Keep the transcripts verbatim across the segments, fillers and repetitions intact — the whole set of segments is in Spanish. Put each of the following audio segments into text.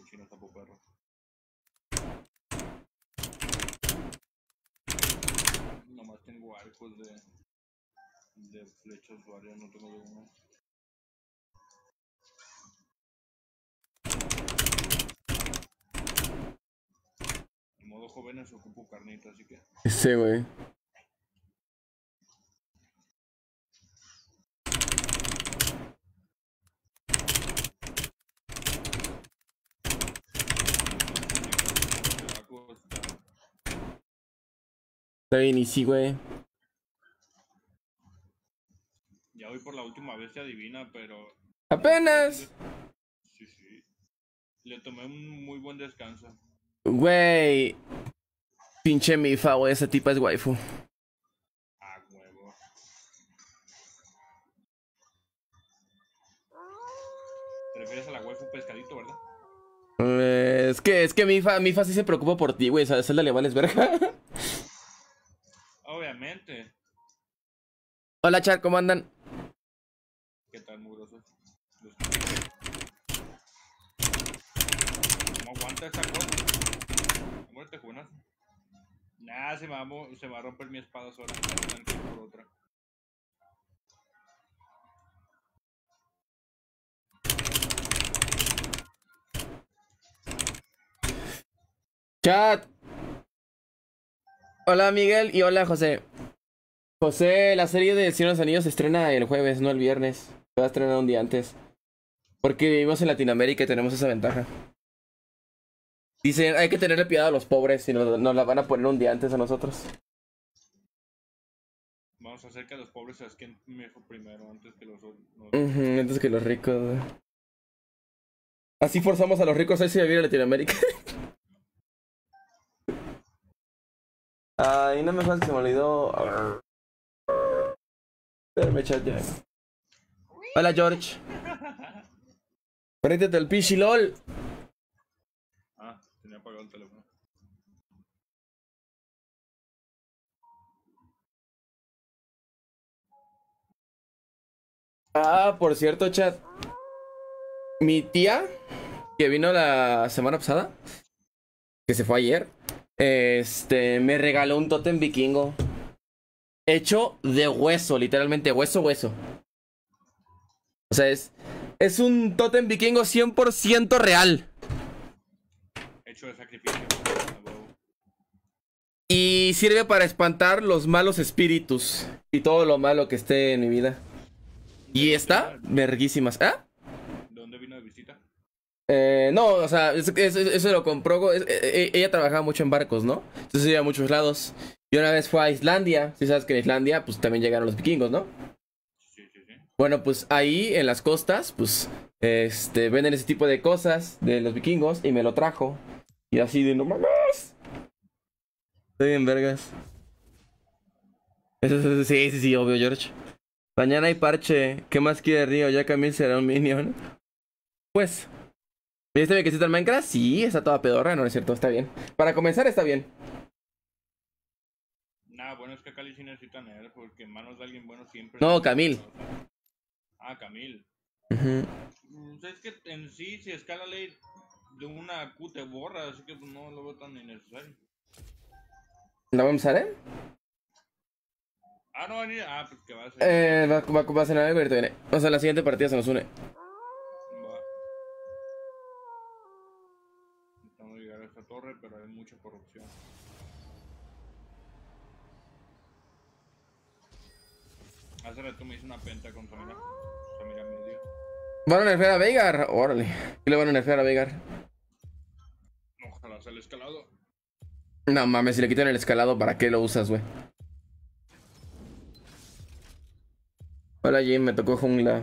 chino tapo perro. Nomás tengo arcos de, de flechas varias, no tengo de uno. En modo jóvenes ocupo carnita, así que... Sí, güey. Está bien, y sí, güey. Ya voy por la última bestia divina, pero... ¡Apenas! Sí, sí. Le tomé un muy buen descanso. Güey. Pinche Mifa, güey. Esa tipa es waifu. Ah, huevo. ¿Te refieres a la waifu pescadito, verdad? Eh, es que, es que Mifa, Mifa sí se preocupa por ti, güey. ¿Sabes? Zelda le vales verga. Obviamente. Hola, chat, ¿cómo andan? ¿Qué tal, mugrosos? Los... ¿Cómo aguanta esta cosa? Muerte, Junas. Nah, se me, va a, se me va a romper mi espada sola. Por otra. Chat. Hola, Miguel, y hola, José. José, la serie de Señor de los Anillos se estrena el jueves, no el viernes. Se va a estrenar un día antes. Porque vivimos en Latinoamérica y tenemos esa ventaja. Dicen, hay que tenerle piedad a los pobres y nos, nos la van a poner un día antes a nosotros. Vamos a hacer que los pobres se asquen mejor primero, antes que los otros. No. Uh-huh, antes que los ricos. Así forzamos a los ricos a irse a vivir a Latinoamérica. Ay, no me jodas que se me olvidó. Espérame, chat ya. Hola, George. Préndete el pichi, lol. Ah, tenía apagado el teléfono. Ah, por cierto, chat. Mi tía, que vino la semana pasada, que se fue ayer, este, me regaló un tótem vikingo. Hecho de hueso, literalmente, hueso, hueso. O sea, es, es un tótem vikingo cien por ciento real. Hecho de sacrificio. Y sirve para espantar los malos espíritus y todo lo malo que esté en mi vida. Y está verguísimas. ¿Ah? ¿De dónde vino de visita? Eh, no, o sea, eso, eso, eso lo compró. Es, eh, ella trabajaba mucho en barcos, ¿no? Entonces iba a muchos lados. Y una vez fue a Islandia. Si sabes que en Islandia, pues también llegaron los vikingos, ¿no? Sí, sí, sí. Bueno, pues ahí en las costas, pues, este, venden ese tipo de cosas de los vikingos y me lo trajo. Y así de, no mames. Estoy en vergas. Eso, eso, sí, sí, sí, obvio, George. Mañana hay parche. ¿Qué más quiere Río? Ya Camil será un minion. Pues. ¿Viste mi quesito en Minecraft? Sí, está toda pedorra, no es cierto, está bien. Para comenzar está bien. Nah, bueno, es que Cali sí necesita nerf, porque en manos de alguien bueno siempre... No, Camil. Ah, Camil. Uh-huh. Pues es que en sí, si escala ley de una Q te borra, así que pues, no lo veo tan innecesario. ¿La vamos a ver? Ah, no, venir. Ah, pues que va a ser. Eh, va, va, va a ser nada, pero viene. O sea, la siguiente partida se nos une. Va. Intentando llegar a esta torre, pero hay mucha corrupción. Hace rato me hice una penta con Samira. Samira medio. ¿Van a nerfear a Veigar? Órale. ¿Qué le van a nerfear a Veigar? Ojalá sea el escalado. No mames, si le quitan el escalado, ¿para qué lo usas, güey? Hola, Jim, me tocó jungla.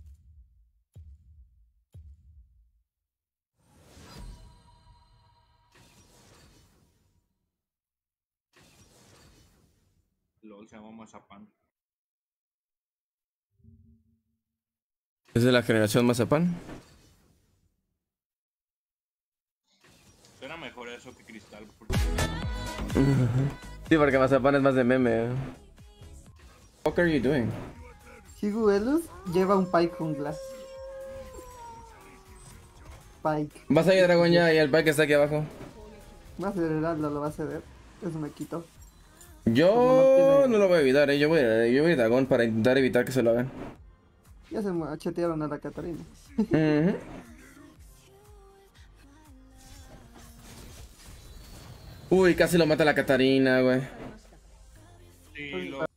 LOL se llama Mazapán. ¿Es de la generación Mazapán? Suena mejor eso que Cristal. Porque... Sí, porque Mazapán es más de meme. What are you doing? Higuelus lleva un Pike jungla. Pike. Vas a ir dragón ya y el Pike está aquí abajo. Más el Heraldo lo va a ceder. Eso me quito. Yo Como no tiene- no lo voy a evitar, eh. Yo voy a, yo voy a dragón para intentar evitar que se lo hagan. Ya se machetearon a la Catarina. Ujú. Uy, casi lo mata la Catarina, güey. Sí, lo... Me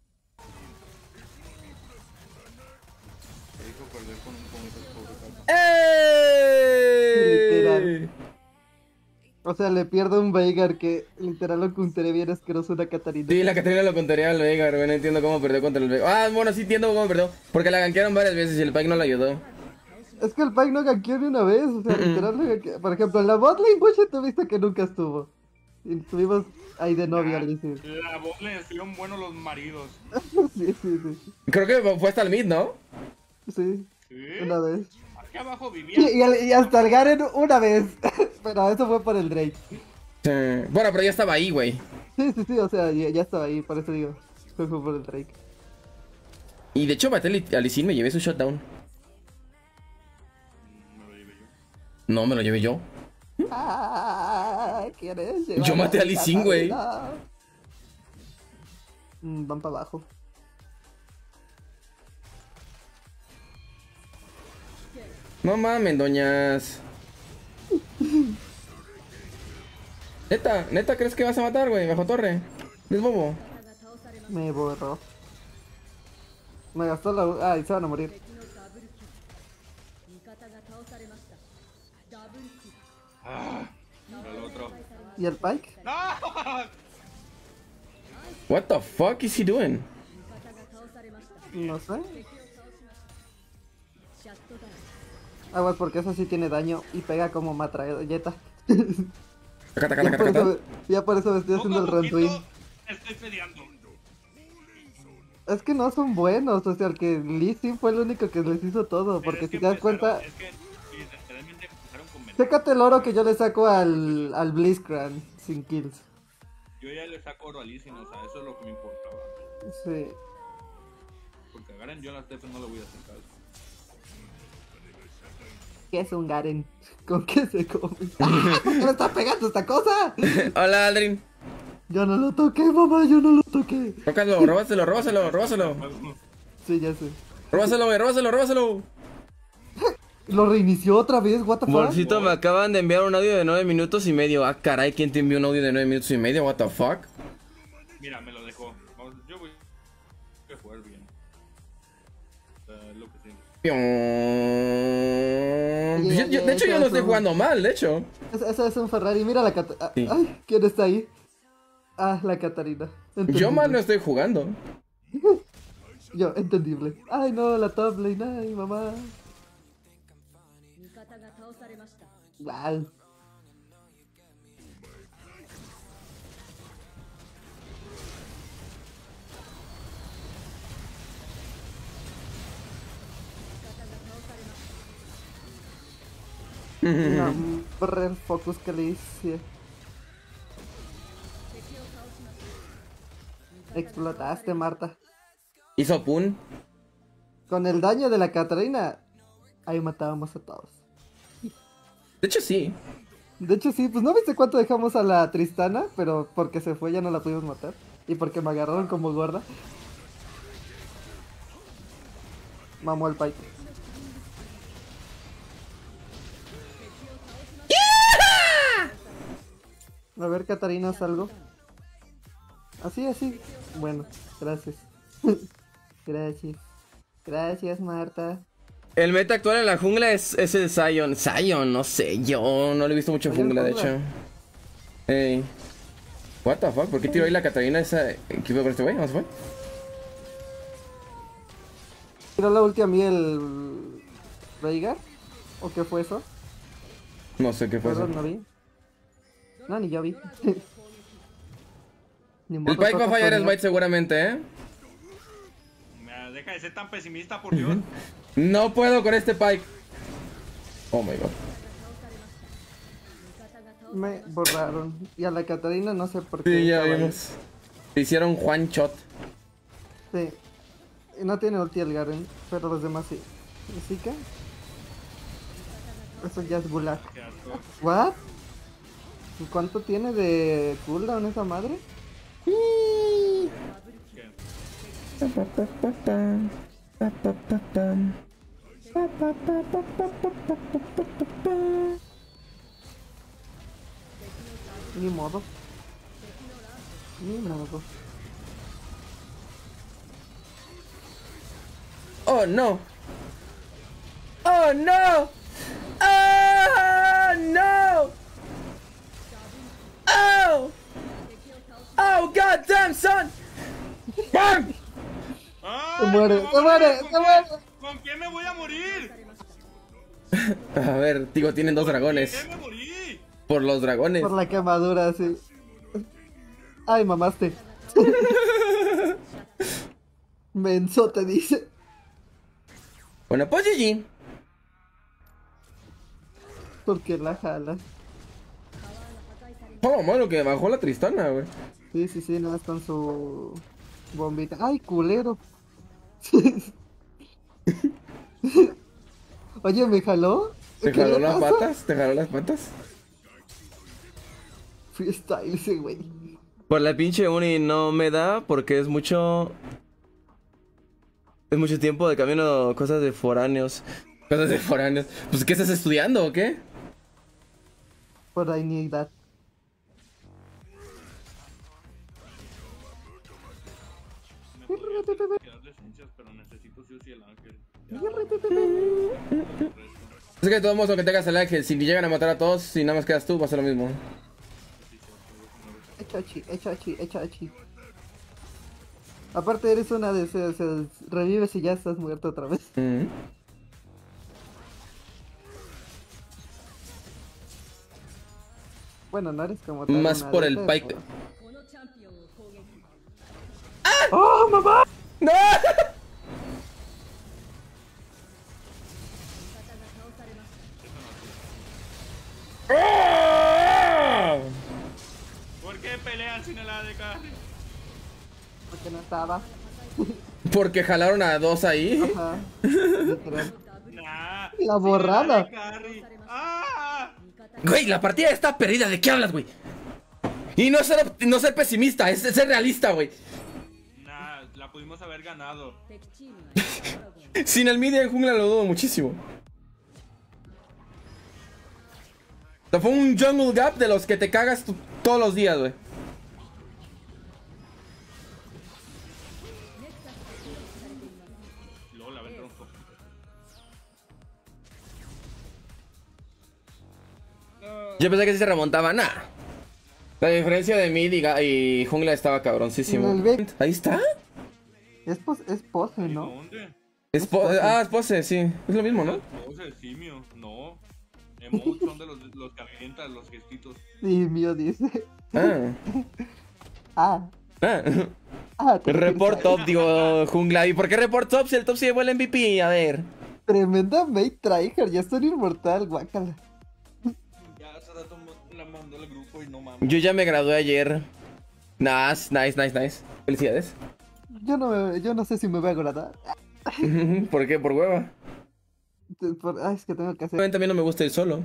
hizo perder con un poquito de pobre ¡Ey! Literal. O sea, le pierdo un Veigar que literal lo cunteré bien asqueroso a una Catarina. Sí, la Catarina lo contaría al Veigar, güey. No entiendo cómo perdió contra el Veigar. Ah, bueno, sí entiendo cómo perdió. Porque la gankearon varias veces y el Pike no la ayudó. Es que el Pike no gankeó ni una vez. O sea, Mm-mm. literal no gankeó. Por ejemplo, en la botlane Bush tuviste que nunca estuvo. Y estuvimos ahí de novia, Ah, Lizzie. la voz le estuvieron buenos los maridos. Sí, sí, sí. Creo que fue hasta el mid, ¿no? Sí, ¿Sí? una vez. Aquí abajo Y, vivía. y, al- y hasta el Garen una vez. Pero eso fue por el Drake. Sí. Bueno, pero ya estaba ahí, güey. Sí, sí, sí, o sea, ya, ya estaba ahí, por eso digo. Fue fue por el Drake. Y de hecho, maté a Lee Sin, me llevé su shutdown. Me lo llevé yo. No, me lo llevé yo. Ah, ¿quieres llevar Yo maté a Lee Sin, güey. Catarina? Mm, van para abajo. No mames, doñas. Neta, neta, ¿crees que vas a matar, güey? Bajo torre. Es bobo. Me borró. Me gastó la... u- Ah, y se van a morir. Ah, el otro. ¿Y el Pike? ¡No! What the fuck is he doing? No sé. Aguas porque eso sí tiene daño y pega como matralleta. Taca, taca, Ya taca, por, taca, eso, taca. ya por eso me estoy haciendo el Poco a run twin. poquito estoy peleando. Es que no son buenos, o sea, el que Lee Sin fue el único que les hizo todo, Pero porque es que si te das empezaron- cuenta, Es que sí, literalmente empezaron con ventaja. chécate el oro que yo le saco al, al Blitzcrank sin kills. Yo ya le saco oro a Lee Sin, o sea, eso es lo que me importaba. Sí. Porque a Garen yo a la Stephen no le voy a hacer caso. ¿Qué es un Garen? ¿Con qué se come? ¡Ah! ¿Por qué le está pegando esta cosa? Hola, Aldrin. Yo no lo toqué, mamá, yo no lo toqué. Tócalo, róbaselo, róbaselo, róbaselo. Sí, ya sé. Róbaselo, güey, róbaselo, róbaselo. Lo reinició otra vez, what the fuck? Bolsito, me acaban de enviar un audio de nueve minutos y medio. Ah, caray, ¿quién te envió un audio de nueve minutos y medio? What the fuck? Mira, me lo dejó. Vamos, yo voy a jugar bien. O sea, es lo que siento. Pion. Oye, Yo- yo- de hecho, yo no estoy jugando mal, de hecho. Es- Ese es un Ferrari, mira la Catarina. Sí. Ay, ¿quién está ahí? Ah, la Catarina. Yo Entendible. mal no estoy jugando. Yo, entendible. Ay, no, la top lane, ay, mamá. Wow. No, brr, focus que le hice. Explotaste, Marta. Hizo Pun. Con el daño de la Catarina, ahí matábamos a todos. De hecho, sí. De hecho, sí, pues no viste cuánto dejamos a la Tristana, pero porque se fue ya no la pudimos matar. Y porque me agarraron como gorda. Mamó el Pike. A ver, Catarina, ¿haz algo? Así, así. Bueno, gracias. Gracias. Gracias, Marta. El meta actual en la jungla es, es el Zion. Zion, no sé, yo no le he visto mucho Zion jungla, de jungla. hecho. Ey. What the fuck, ¿por qué tiró ahí la Catarina esa? ¿Qué fue por este güey? ¿Cómo se fue? ¿Tiró la ulti a mí el... Veigar? ¿O qué fue eso? No sé qué fue eso. Perdón, no vi. No, ni yo vi. Ni El modo, Pike va a toca fallar el soñar. Bite seguramente, ¿eh? Mira, deja de ser tan pesimista, por Dios. No puedo con este Pike. Oh my god. Me borraron. Y a la Catarina no sé por qué. Sí, ya estaba ahí. vimos. Se hicieron Juan Shot. Sí. Y no tiene ulti el Garen, pero los demás sí. Así que... Eso ya es gulag. Qué asco. ¿What? ¿Y cuánto tiene de cooldown esa madre? ¿Qué? Ni modo. Ni modo. Oh no. Oh no. Oh no. Oh. Oh goddamn son. Bam. ¡Ay, Se muere, me voy a se muere, morir! ¿Con se quién- muere. ¿Con quién me voy a morir? A ver, digo, tienen dos ¿Con dragones. quién me morí? Por los dragones. Por la quemadura, sí. Ay, mamaste. Menso te dice. Bueno, pues G G. Porque la jala. Oh, mano, que bajó la Tristana, güey. Sí, sí, sí, no, con su bombita. Ay, culero. Oye, ¿me jaló? ¿Te ¿Qué jaló le las pasa? patas? ¿Te jaló las patas? Freestyle ese güey. Por la pinche uni no me da porque es mucho... Es mucho tiempo de camino, cosas de foráneos. Cosas de foráneos. Pues, ¿qué estás estudiando o qué? Por ahí ni edad. Me podría quedar de ciencias, pero necesito sí o sí el ángel. Es que de todos modos, aunque tengas el ángel, si llegan a matar a todos, si nada más quedas tú, va a ser lo mismo. Echachi, echachi, echachi. Aparte eres una de esas, se revives y ya estás muerto otra vez. Mm. Bueno, no eres como tal Más una por de el esas, Pike. pero- ¡Oh, mamá! ¡No! ¿Por qué pelean sin el A D carry? Porque no estaba. Porque jalaron a dos ahí. Ajá. Literal. Nah, La sin borrada. el A D carry. ¡Ah! Güey, la partida está perdida. ¿De qué hablas, güey? Y no ser, op- no ser pesimista, es ser realista, güey. Nah, la pudimos haber ganado. Sin el media en jungla lo dudo muchísimo. O sea, fue un jungle gap de los que te cagas tú- todos los días, güey. Luego la ven tronco. Yo pensé que sí se remontaba, nah. La diferencia de mid y, ga- y jungla estaba cabroncísimo. El Beck. Ahí está. Es, pos es pose, ¿Y ¿no? dónde? Es po- ah, es pose, sí. Es lo mismo, ¿no? Pose de simio. No. Emotes son de los, los que avientan los gestitos. Sí, mío dice. Ah. Ah, Ah. ah. te Report refieres top, digo, jungla. ¿Y por qué report top si el top se llevó el M V P? A ver. a- Tremenda mate tryhard, ya estoy inmortal, guácala. Ya hace rato la mandó al grupo y no mames. Yo ya me gradué ayer. Nice, nice, nice, nice. Felicidades. Yo no, me, yo no sé si me voy a agradar. ¿Por qué? Por hueva. Por- ay, es que tengo que hacer. Obviamente a mí no me gusta ir solo.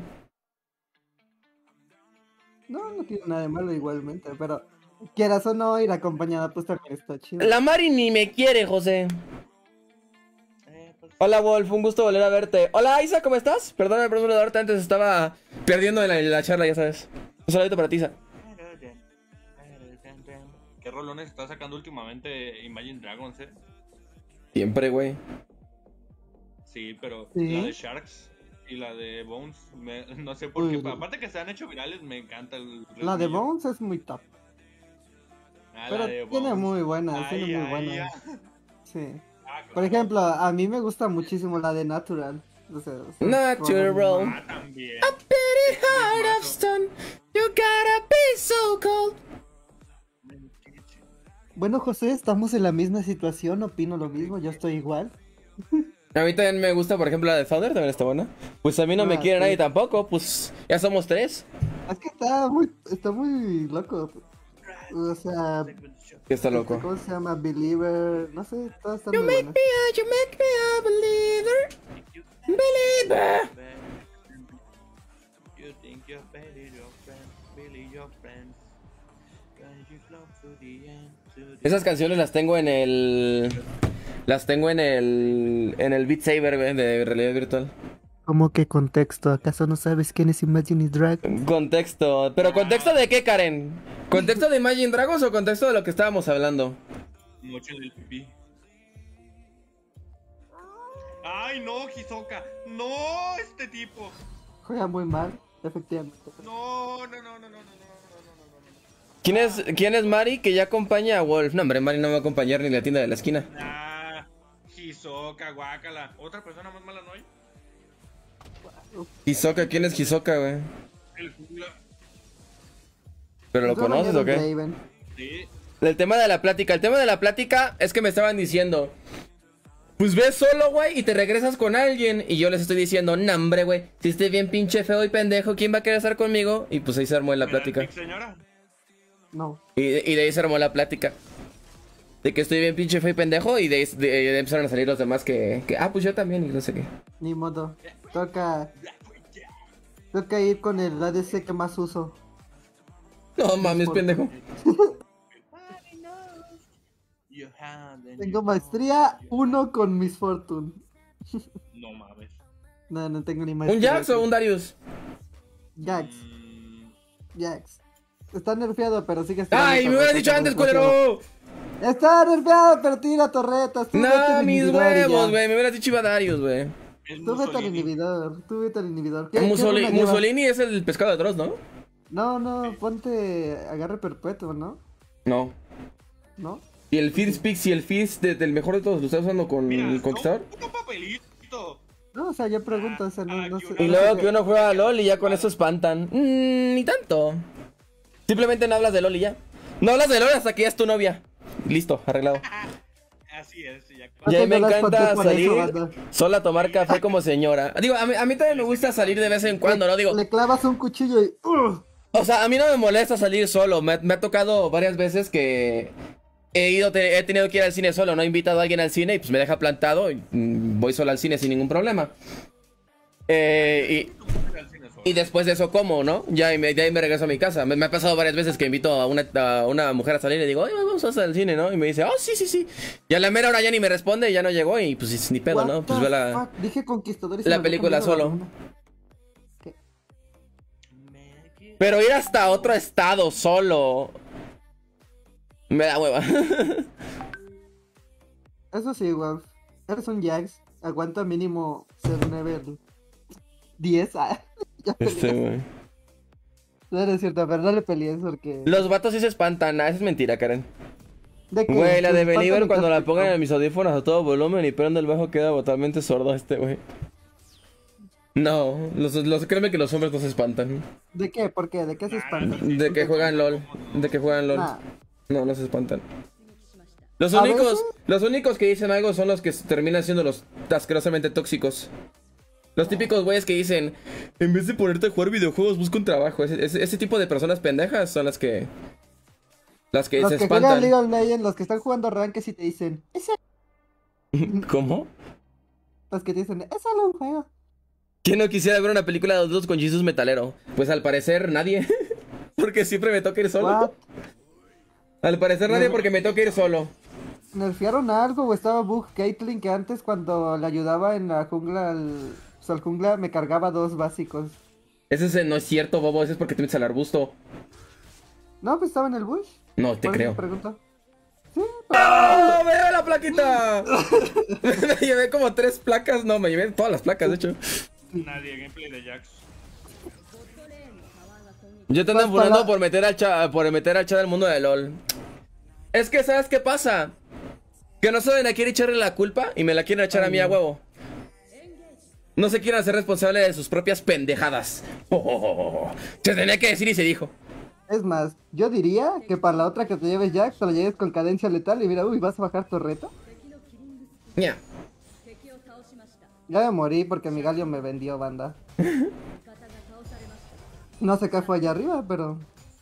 No, no tiene nada de malo igualmente, pero quieras o no, ir acompañada pues también está chido. La Mari ni me quiere, José. Eh, pues, Hola, Wolf, un gusto volver a verte. Hola, Isa, ¿cómo estás? Perdóname por no saludarte antes, estaba perdiendo en la, en la charla, ya sabes. Un saludito para ti, Isa. ¿Qué rolones está sacando últimamente Imagine Dragons, eh? Siempre, güey. Sí, pero ¿Sí? la de Sharks y la de Bones, me- no sé por qué. Uy. Aparte que se han hecho virales, me encanta el. La de ritmillo. Bones es muy top, Ah, la pero de tiene Bones. muy buenas, Ay, tiene muy ay, buenas. ay. Sí. Ah, Por claro. ejemplo, a mí me gusta muchísimo la de Natural. O sea, o sea, Natural. como- Ah, también. Pretty heart of stone, you gotta be so cold. Bueno, José, estamos en la misma situación, opino lo mismo, yo estoy igual. A mí también me gusta, por ejemplo, la de Thunder, también está buena. Pues a mí no me Ah, quiere sí. nadie tampoco, pues ya somos tres. Es que está muy, está muy loco. O sea, Que está loco. ¿cómo se llama? Believer, no sé, todas están You muy make buenas. me a, you make me a believer. Believer. Your belly, your friend, Billy, your friend. Can you flow to the end, to the Esas canciones las tengo en el... Las tengo en el... En el Beat Saber, güey, de realidad virtual. ¿Cómo que contexto? ¿Acaso no sabes quién es Imagine Dragons? Contexto. ¿Pero contexto de qué, Karen? ¿Contexto de Imagine Dragons o contexto de lo que estábamos hablando? Noche del pipí. Ay, no, Hisoka. No, este tipo. Juega muy mal, efectivamente. No, no, no, no, no, no, no, no, no, no. ¿Quién es, ¿Quién es Mari que ya acompaña a Wolf? No, hombre, Mari no me va a acompañar ni en la tienda de la esquina. Nah, Hisoka, guácala. ¿Otra persona más mala no hay? Hisoka, ¿quién es Hisoka, güey? El jungla. ¿Pero lo Yo conoces o mañana qué? Draven. Sí. El tema de la plática. El tema de la plática es que me estaban diciendo... Pues ves solo, güey, y te regresas con alguien. Y yo les estoy diciendo, no, hombre, güey. Si estoy bien pinche feo y pendejo, ¿quién va a querer estar conmigo? Y pues ahí se armó la ¿Me da el plática. pic, señora? No. Y de, y de ahí se armó la plática. De que estoy bien pinche feo y pendejo. Y de ahí de- de- empezaron a salir los demás que, que... Ah, pues yo también, y no sé qué. Ni modo. Toca. Toca ir con el A D C que más uso. No mames, pendejo. You had and Tengo you maestría found. uno con Miss Fortune. No mames. No, no tengo ni ¿Un maestría. Jax o un Darius? Jax. Mm, Jax. Está nerfeado, pero sigue estando. ¡Ay, me hubieras dicho antes, culero! Está nerfeado, pero tira torretas. Tú vete No, al mis inhibidor y ya. huevos, güey. Me hubieras dicho iba Darius, güey. es Tú vete al Mussolini. inhibidor. Tú vete al inhibidor. ¿Qué- qué Musoli- runa llevas? Mussolini es el pescado de Dross, ¿no? No, no, ponte agarre perpetuo, ¿no? No. ¿No? Y el Fist Pix y el Fist de- del mejor de todos, ¿lo estás usando con Mira, el Conquistador? no, un papelito. No, o sea, yo pregunto, o sea, no, Ah, no aquí sé. una- Y no sé luego qué- que uno juega a LOL y ya con eso espantan. Mmm, ni tanto. Simplemente no hablas de LOL y ya. No hablas de LOL hasta que ya es tu novia. Listo, arreglado. Así es, ya. Ok, Y a mí me no las encanta conté por eso, salir banda. sola a tomar café como señora. Digo, a mí, a mí también me gusta salir de vez en cuando, ¿no? Digo, Le clavas un cuchillo y. ¡uh! o sea, a mí no me molesta salir solo. Me, me ha tocado varias veces que he ido, te- he tenido que ir al cine solo. No he invitado a alguien al cine y pues me deja plantado y mm, voy solo al cine sin ningún problema. Eh, y, y después de eso como, ¿no? Ya y me, de ahí me regreso a mi casa. Me, me ha pasado varias veces que invito a una, a una mujer a salir y le digo, oye, vamos a hacer al cine, ¿no? Y me dice, oh, sí, sí, sí. Y a la mera hora ya ni me responde y ya no llegó y pues ni pedo, What ¿no? Pues the ve la, fuck? Dije conquistadores. y la me había película cambiado la solo. runa. ¿Qué? Pero ir hasta otro estado solo me da hueva. Eso sí, Wolf. Eres un Jax. Aguanta mínimo ser nueve diez. Ah, ya Este, peleé. güey. No, no es cierto, pero no le pelees porque. Los vatos sí se espantan. Ah, esa es mentira, Karen. ¿De qué? Güey, la Pues, de falta Believer mi cuando la tráfico. pongan en mis audífonos a todo volumen y prende el bajo queda totalmente sordo este, güey. No, los, los, créeme que los hombres no se espantan. ¿De qué? ¿Por qué? ¿De qué se espantan? De que juegan LOL. De que juegan LOL. Nah. No, no se espantan. Los A únicos, veces- los únicos que dicen algo son los que s- terminan siendo los asquerosamente tóxicos. Los típicos güeyes que dicen, en vez de ponerte a jugar videojuegos, busca un trabajo. Ese, ese, ese tipo de personas pendejas son las que... Las que Los se que juegan League espantan. of Legends, los que están jugando Ranked y te dicen, es ¿Cómo? los que te dicen, es solo un juego. ¿Quién no quisiera ver una película de adultos con Jesus metalero? Pues al parecer nadie. Porque siempre me toca ir solo. What? Al parecer nadie porque me toca ir solo. ¿Nerfearon algo o estaba bug Caitlyn que antes cuando le ayudaba en la jungla al, pues, al jungla me cargaba dos básicos? Ese es- no es cierto, bobo. Ese es porque te metes al arbusto. No, pues estaba en el bush. No, te Por eso creo. te pregunto. ¡Oh, me llevé la plaquita! Me llevé como tres placas. No, me llevé todas las placas, de hecho. Nadie, gameplay de Jax. Yo te ando Vas apurando para- por meter al chat, por meter al chat al mundo de LOL. Es que, ¿sabes qué pasa? Que no saben a quién echarle la culpa y me la quieren echar a mí a huevo. No se quieren hacer responsable de sus propias pendejadas. Oh, oh, oh, oh. Se tenía que decir y se dijo. Es más, yo diría que para la otra que te lleves Jax, te la lleves con cadencia letal y mira, uy, ¿vas a bajar tu reto? Ña. Ya me morí porque mi Galio me vendió, banda. No sé qué fue allá arriba, pero...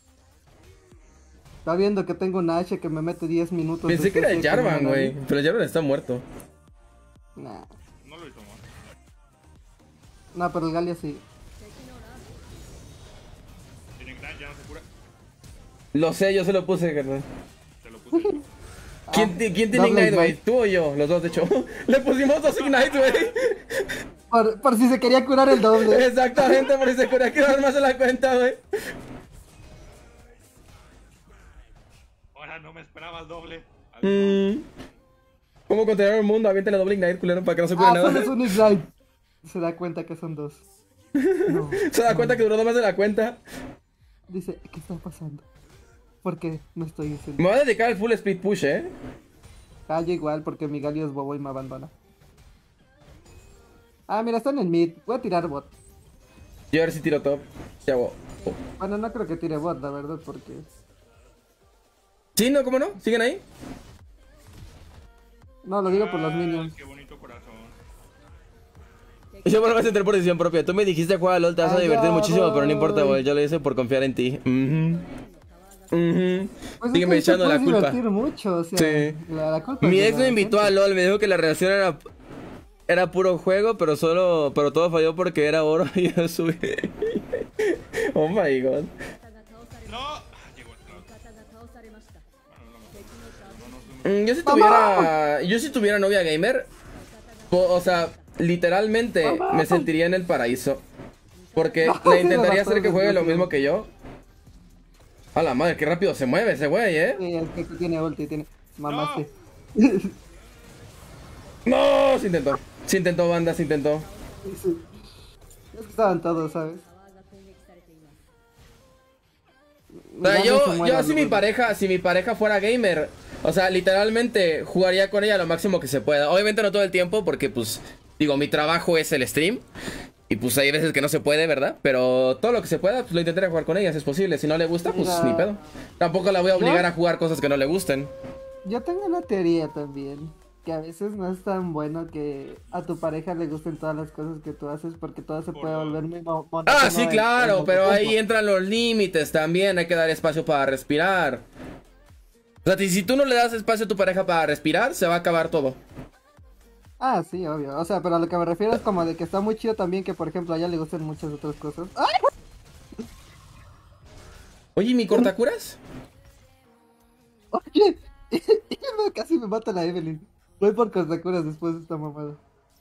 Está viendo que tengo una H que me mete diez minutos. Pensé de que era el C C con Jarvan, una güey. nave. Pero el Jarvan está muerto. Nah. No lo hizo mal. No, pero el Galio sí. Lo sé, yo se lo puse, carnal. Te lo puse yo. ¿Quién, Ah, ti- ¿quién tiene doble Ignite, güey? Ignite. ¿Tú o yo? Los dos, de hecho. Le pusimos dos Ignite, güey. Por, por si se quería curar el doble. Exactamente, por si se quería quedar más en la cuenta, güey. Ahora no me esperaba el doble. Mm. ¿Cómo controlar el mundo? Avienten la doble Ignite, culero, para que no se cure Ah, nada. solo es un Ignite. Se da cuenta que son dos. No. Se da cuenta que duró dos más de la cuenta. Dice, ¿qué está pasando? ¿Por qué no estoy Me diciendo? voy a dedicar al full speed push, eh. Ah, yo igual, porque mi Galio es bobo y me abandona. Ah, mira, está en el mid. Voy a tirar bot. Yo a ver si tiro top. Ya hago. Oh. Bueno, no creo que tire bot, la verdad, porque... Sí, no, ¿cómo no? ¿Siguen ahí? No, lo digo por los Ay, minions. Qué bonito corazón. Yo por meter por decisión propia. Tú me dijiste juega a LOL, te vas a Allá divertir muchísimo, pero no importa, voy. güey. Yo lo hice por confiar en ti. Mhm. Mhm. Pues Sígueme es que echando te la puedes culpa. divertir mucho, o sea, Sí. la, la culpa Mi es de ex la me invitó a gente. LOL, me dijo que la relación era era puro juego, pero solo pero todo falló porque era oro y yo subí. Oh my god. No. Ah, llegó el cloud. Mm, Yo si tuviera yo si tuviera novia gamer, po- o sea, literalmente me sentiría en el paraíso. Porque No, le tiene intentaría razón, hacer que juegue lo desgraciado. mismo que yo. A la madre, qué rápido se mueve ese güey, eh. Sí, el que tiene ulti, tiene... Mamaste. No, se intentó. Se intentó, banda, se intentó. Sí. Es que estaban todos, ¿sabes? O sea, Ya no yo, se yo mueran, si mi luego. pareja, si mi pareja fuera gamer, o sea, literalmente jugaría con ella lo máximo que se pueda. Obviamente no todo el tiempo, porque pues, digo, mi trabajo es el stream. Y pues hay veces que no se puede, ¿verdad? Pero todo lo que se pueda, pues lo intentaré jugar con ella si es posible. Si no le gusta, pues Mira. ni pedo. Tampoco la voy a obligar ¿Yo? a jugar cosas que no le gusten. Yo tengo una teoría también, que a veces no es tan bueno que a tu pareja le gusten todas las cosas que tú haces porque todo se puede volver muy mo- monótono. Ah, sí, en- claro, en pero poco ahí tiempo. entran los límites también. Hay que dar espacio para respirar. O sea, si si tú no le das espacio a tu pareja para respirar, se va a acabar todo. Ah, sí, obvio. O sea, pero a lo que me refiero es como de que está muy chido también que, por ejemplo, a ella le gusten muchas otras cosas. ¡Ah! Oye, ¿y mi cortacuras? Oye, me- casi me mata la Evelyn. Voy por Cortacuras después de esta mamada.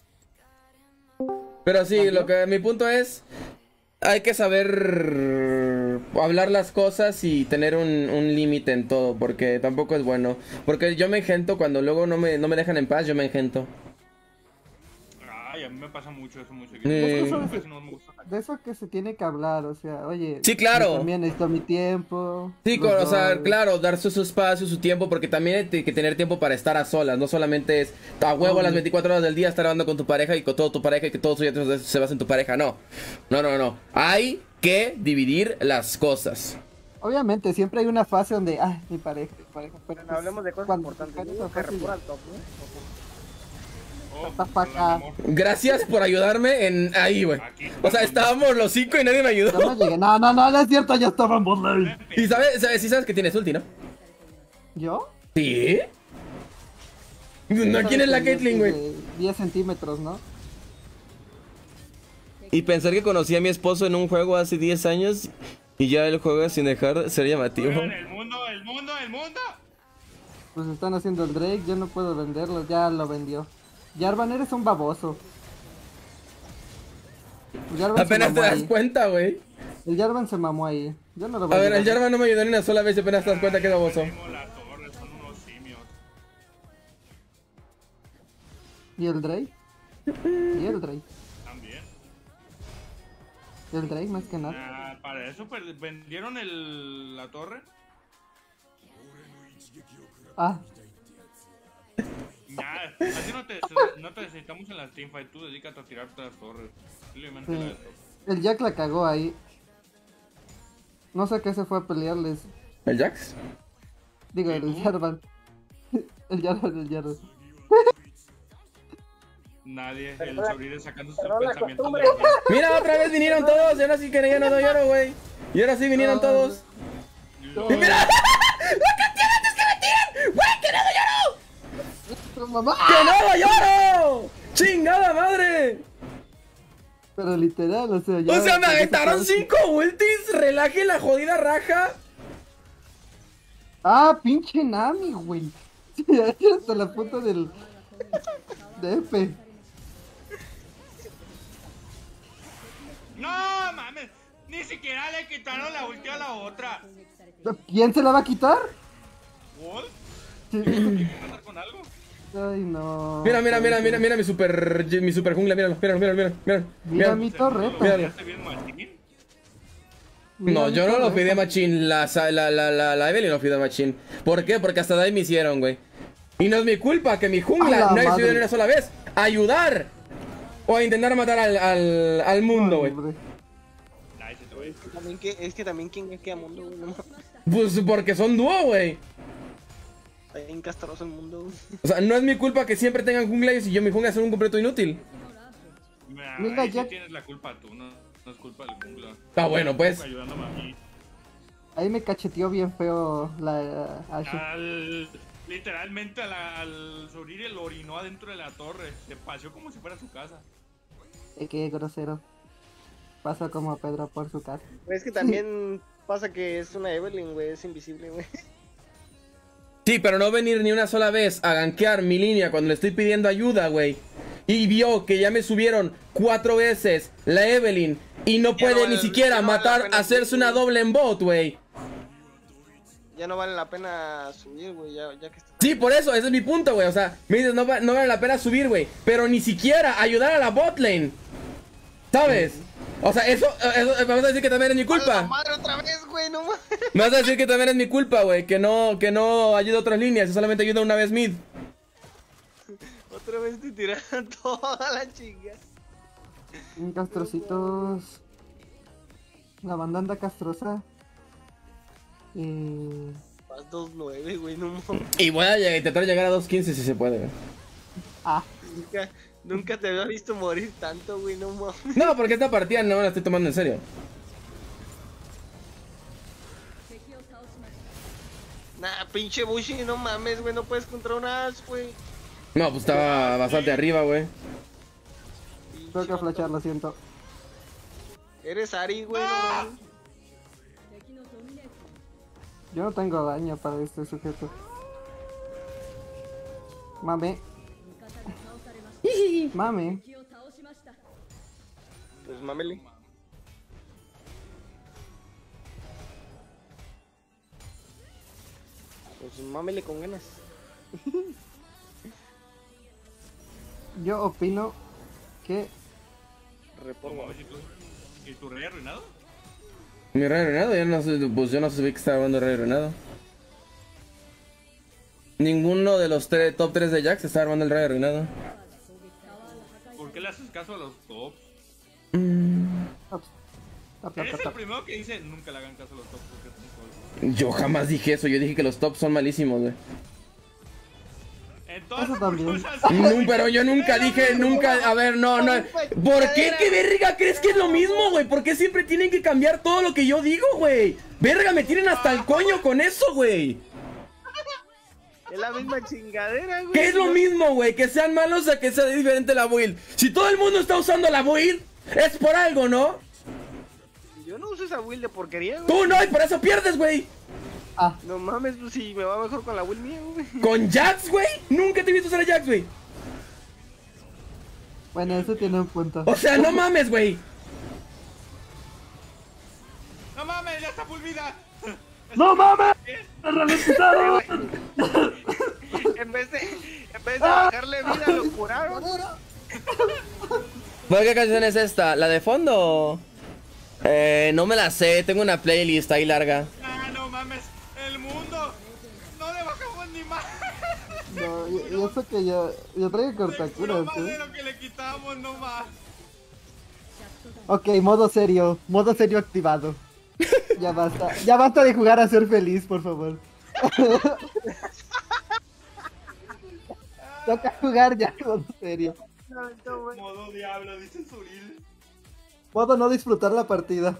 Pero sí, ¿Cambió? lo que mi punto es, hay que saber hablar las cosas y tener un, un límite en todo, porque tampoco es bueno. Porque yo me engento cuando luego no me, no me dejan en paz, yo me engento. Ay, a mí me pasa mucho eso muy seguido. Eh. Es que casi no me gusta. De eso que se tiene que hablar, o sea, oye. Sí, claro. yo también necesito mi tiempo. Sí, los con- o sea, dos. claro, darse su espacio, su tiempo, porque también hay que tener tiempo para estar a solas, no solamente es a huevo las veinticuatro horas del día estar hablando con tu pareja y con todo tu pareja y que todo su día se basa en tu pareja, no. No, no, no. Hay que dividir las cosas. Obviamente, siempre hay una fase donde, ay, mi pareja, mi pareja. Pero Bueno, hablemos de cosas cuando importantes. cae Yo esa digo que fase, recurra al top, ¿no? Oh, What the fuck, hola, ah. mi amor. Gracias por ayudarme en ahí, güey. Aquí O sea, estamos. estábamos los cinco y nadie me yo no ayudó. llegué. No, no, no, no es cierto, ya estaba en bot lane. Y sabes, sabes, sí sabes que tienes ulti, ¿no? ¿Yo? ¿Sí? No, ¿quién es la Sabes que Caitlyn, es güey? de diez centímetros, ¿no? Y pensar que conocí a mi esposo en un juego hace diez años y ya él juega sin dejar de ser llamativo. Oigan, el mundo, el mundo, el mundo. Pues están haciendo el Drake, yo no puedo venderlo, ya lo vendió. Jarvan, eres un baboso. El Jarvan se Apenas te mamó das ahí. cuenta, güey. El Jarvan se mamó ahí. Yo no lo voy A ver, el ayudar. Jarvan no me ayudó ni una sola vez y apenas te das cuenta que es baboso. Tenemos la torre, son unos simios. ¿Y el Drake? ¿Y el Drake? También. El Drake más que nada. Ah, para eso per- vendieron el, la torre. Ah, Ya, así no te, no te necesitamos en las teamfight. Tú dedícate a tirarte las torres. Simplemente sí. la de torre. El Jack la cagó ahí. No sé qué se fue a pelearles. ¿El Jax? Digo, ¿Y el tú? Jarvan. El Jarvan, el Jarvan. Nadie, el Perdona- Sobride sacando sus perdona la pensamientos de costumbre. la Mira, otra vez vinieron todos. Y ahora sí que ya no doy oro, güey. Y ahora sí vinieron No, todos. no. Y mira, ¡la cantidad de veces que me tiran! ¡Güey, que no doy oro! ¡Pero mamá! ¡Que no doy oro! ¡Chingada madre! Pero literal, o sea, ya... O sea, me ya aventaron se- cinco ultis. Relaje la jodida raja. Ah, pinche Nami, güey. Sí, hasta la punta del... de F. No mames, ni siquiera le quitaron la ulti a la otra. ¿Quién se la va a quitar? ¿What? Sí. ¿Tiene que pasar con algo? Ay, no. Mira, mira, mira, mira, mira mi super, mi super jungla, míralo, míralo, míralo, míralo, míralo. Mira mi ¿En serio? torreta. Mira. ¿Ya se bien Martín? Mira No, mi yo no lo torreta. pedí a Machín, la, la, la, la, la Evelyn lo pidió a Machín. ¿Por qué? Porque hasta de ahí me hicieron, güey. Y no es mi culpa que mi A jungla la no haya madre. subido ni una sola vez a ayudar o a intentar matar al, al, al mundo, güey. Hombre. Ay, se te va a ir. También que, es que también quién es que a mundo, güey, no mames. Pues porque son dúo, güey. Está bien castroso el mundo, güey. O sea, no es mi culpa que siempre tengan junglas y yo mi jungla sea un completo inútil. Nah, Mira, ahí sí ya- tienes la culpa tú, no, no es culpa del jungla. Está bueno, pues. Ayudándome a mí. Ahí me cacheteó bien feo la Ashe. Al, literalmente a la- al subir el orinó adentro de la torre. Se paseó como si fuera su casa. Eh, qué grosero. Pasó como Pedro por su casa. Es que también pasa que es una Evelyn, güey, es invisible, güey. Sí, pero no venir ni una sola vez a gankear mi línea cuando le estoy pidiendo ayuda, güey. Y vio que ya me subieron cuatro veces la Evelyn y no Ya puede no vale- ni siquiera ya no vale la matar, pena hacerse subir, una güey. doble en bot, güey. Ya no vale la pena subir, güey, ya, ya que está. Sí, por eso, ese es mi punto, güey. O sea, me dices, no, va- no vale la pena subir, güey. Pero ni siquiera ayudar a la bot lane. ¿Sabes? O sea, eso, eso me vas a decir que también es mi ¡A la culpa. madre otra vez, güey, no mames! Me vas a decir que también es mi culpa, güey. Que no, que no ayuda a otras líneas, y solamente ayuda una vez mid. Otra vez te tiraron toda la chinga. Mm, Castrocitos. La banda anda castrosa. Eh... Más dos nueve, güey, no mames. Y voy a llegar- intentar llegar a dos quince si se puede, güey. Ah, Nunca, nunca te había visto morir tanto, güey, no mames. No, porque esta partida no me la estoy tomando en serio. Nah, pinche Bushi, no mames, güey, no puedes contra un Ash, güey. No, pues estaba bastante arriba, güey. Pinche tengo que vato. flashar, lo siento. Eres Ari, güey, no mames. Yo no tengo daño para este sujeto. Mame. Mame. Pues mámele. Pues mámele con ganas. Yo opino que Reporta. ¿Cómo? ¿Y tu, ¿Y tu rey arruinado? Mi rey renado, yo no sé, pues yo no sabía que estaba hablando de rey renado. Ninguno de los tre- top tres de Jax está armando el rey renado. ¿Por qué le haces caso a los tops? Tap, tap, tap, Eres tap, el tap. primero que dice nunca le hagan caso a los tops porque son todos. Yo jamás dije eso, yo dije que los tops son malísimos, güey. Entonces, Eso también. ¿por qué usas- No, pero yo nunca dije, nunca, a ver, no, no. ¿Por qué? ¿Qué verga crees que es lo mismo, güey? ¿Por qué siempre tienen que cambiar todo lo que yo digo, güey? Verga, me tienen hasta el coño con eso, güey. Es la misma chingadera, güey. ¿Qué es lo mismo, güey? Que sean malos a que sea diferente la build. Si todo el mundo está usando la build, es por algo, ¿no? Yo no uso esa build de porquería, güey. Tú no, y por eso pierdes, güey. Ah, No mames, pues si me va mejor con la build mía, güey. ¿Con Jax, güey? Nunca te he visto usar a Jax, güey. bueno, eso tiene un punto. O sea, no mames, güey. No mames, ya está pulvida. ¡No mames! ¡He ralentizado! En vez de, en vez de bajarle vida, lo curaron. ¿Por qué canción es esta? ¿La de fondo? Eh, no me la sé, tengo una playlist ahí larga. Ah, no mames, el mundo. No le bajamos ni más. No, y, y eso que yo, yo traigo Seguro cortacuras, más de ¿eh? lo que le quitamos, no más. Ok, modo serio, modo serio activado. Ya basta, ya basta de jugar a ser feliz, por favor. Toca jugar ya, modo serio. Modo diablo, dice Zuril. Modo no disfrutar la partida.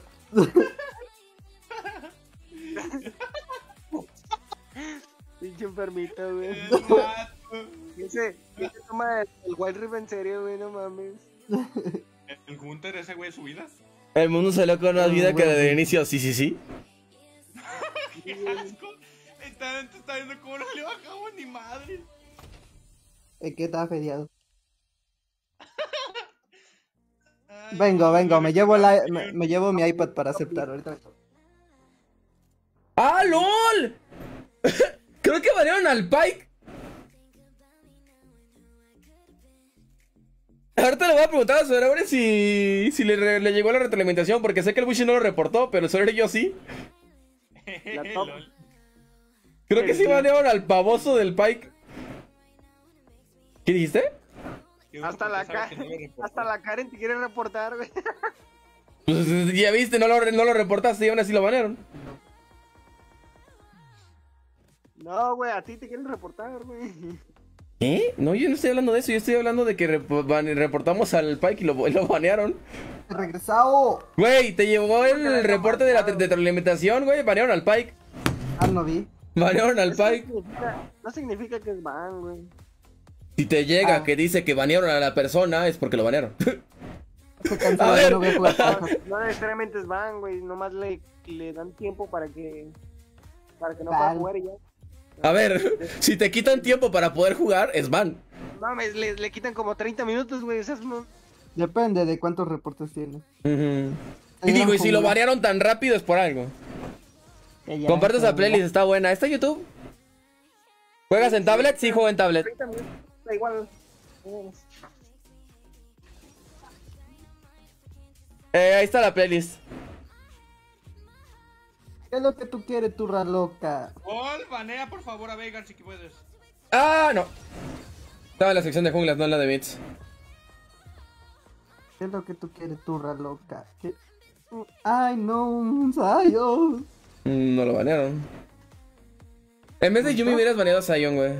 Pinche enfermito, güey. El vato. Ese, ese toma el, el Wild Rift en serio, güey, no mames. El Hunter, ese güey de su vida. El mundo salió con más Ah, vida que bueno. desde el inicio, sí, sí, sí. Qué asco. está, está viendo cómo no le bajamos ni madre. Es que estaba feriado. Ay, Vengo, no, vengo, no me le llevo, quedaba la, bien. me, me llevo mi iPad para aceptar ahorita. ¡Ah, LOL! Creo que banearon al Pike. Ahorita le voy a preguntar a Cerebre si, si le, re- le llegó la retroalimentación, porque sé que el Bushi no lo reportó, pero Cerebre yo sí. La top. Lol. Creo que sí banearon al pavoso del Pike. ¿Qué dijiste? Qué bueno, Hasta porque la, sabe Ka- que no lo reportó. hasta la Karen te quiere reportar, güey. Pues ya viste, no lo, no lo reportaste y aún así lo banearon. No, güey, a ti te quieren reportar, güey. ¿Eh? No, yo no estoy hablando de eso, yo estoy hablando de que rep- ban- reportamos al Pike y lo, lo banearon. He regresado. Güey, te llevó ¿Por qué le el han reporte de la baneado? de retroalimentación, güey, banearon al Pike. Ah, no vi. Banearon al Eso no Pike. significa, no significa que es ban, güey. Si te llega Ah. que dice que banearon a la persona, es porque lo banearon. Se cansó, A ver. ya no voy a jugar No, Minecraft. no necesariamente es ban, güey. Nomás le, le dan tiempo para que. Para que no Ban. pueda jugar y ya. A ver, si te quitan tiempo para poder jugar, es ban. Mames, le, le quitan como treinta minutos, güey. O sea, es un- Depende de cuántos reportes tiene. Ujú. Y digo, y si lo banearon tan rápido es por algo. Comparte esa playlist, está buena. ¿Está en YouTube? ¿Juegas en tablet? Sí, juego en tablet. treinta minutos. Da igual. Eh, ahí está la playlist. ¿Qué es lo que tú quieres, turra loca? Gol, banea por favor a Veigar si que puedes. Ah, no. Estaba en la sección de junglas, no en la de bits. ¿Qué es lo que tú quieres, turra loca? ¿Qué? Ay, no, un Zion. Mm, No lo banearon. En vez de Yumi hubieras baneado a Zion, güey.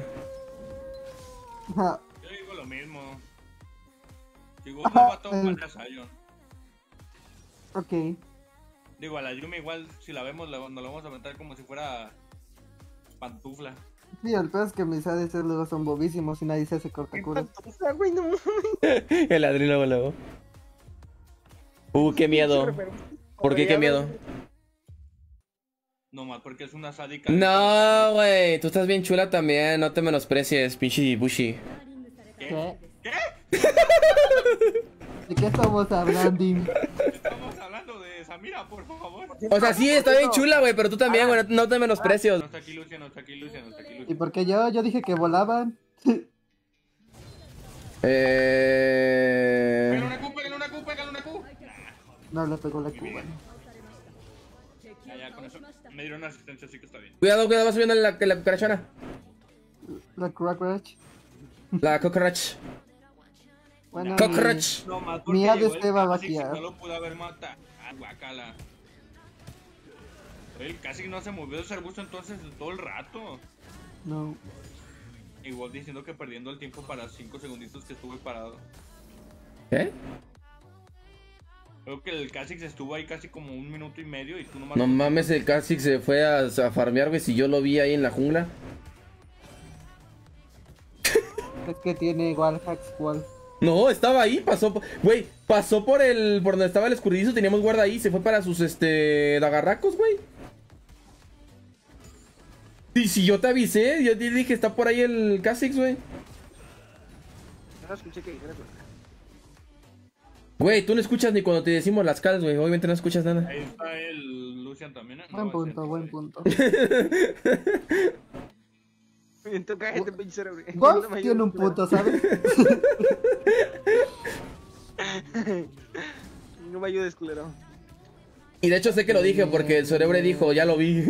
Ah, Yo digo lo mismo. Si Gol no va a tomar banea a Zion. ok. Digo, a la Yumi igual, si la vemos, la- nos la vamos a aventar como si fuera pantufla. Sí, el peor es que mis A D C luego son bobísimos y nadie se hace cortacuras. O sea, güey, no mames. El Adri luego, luego. Uh, qué miedo. ¿Por qué qué miedo? Nomás porque es una sádica. No, güey, tú estás bien chula también, no te menosprecies, pinche Bushi. ¿Qué? ¿Qué? ¿De qué estamos hablando? Estamos hablando de Samira, por favor. O sea, sí, está bien chula, güey, pero tú también, güey, no, no te No menosprecios. está aquí Lucia, no está aquí Lucia, no está aquí ¿Y Lucia. por qué yo? Yo dije que volaban. Eh... Pégale una Q, pégale una Q, pégale una Q. No le pegó la cuba. Ya, ya, con eso me dieron una asistencia, así que está bien. Cuidado, cuidado, va subiendo la, la cucarachona. La Crackratch. La cockroach. Bueno, Cockroach. No, más Mi porque A D llegó C el va a Kha'Zix y vaquear. no lo pude haber matado. Ah, guacala. El casi no se movió de ese arbusto entonces todo el rato. no. Igual diciendo que perdiendo el tiempo para cinco segunditos que estuve parado. ¿Qué? Creo que el Kha'Zix estuvo ahí casi como un minuto y medio y tú nomás... No mames, el Kha'Zix se fue a, a farmear, güey, si yo lo vi ahí en la jungla. Es que tiene igual hacks wall. No, estaba ahí, pasó por... Güey, pasó por el... Por donde estaba el escurridizo, teníamos guarda ahí, se fue para sus, este... dagarracos, güey. Y si yo te avisé, yo te dije, está por ahí el Kha'Zix, güey. No escuché que dijeras, güey. Güey, tú no escuchas ni cuando te decimos las calls, güey, obviamente no escuchas nada. Ahí está el Lucian también. ¿eh? Buen No, punto, ese- buen punto. Bien, tú cállate, pinche cerebro. Golf No me tiene un ayudes, punto, ¿sabes? culero. No me ayudes, culero. Y de hecho sé que lo dije porque el cerebro dijo, ya lo vi.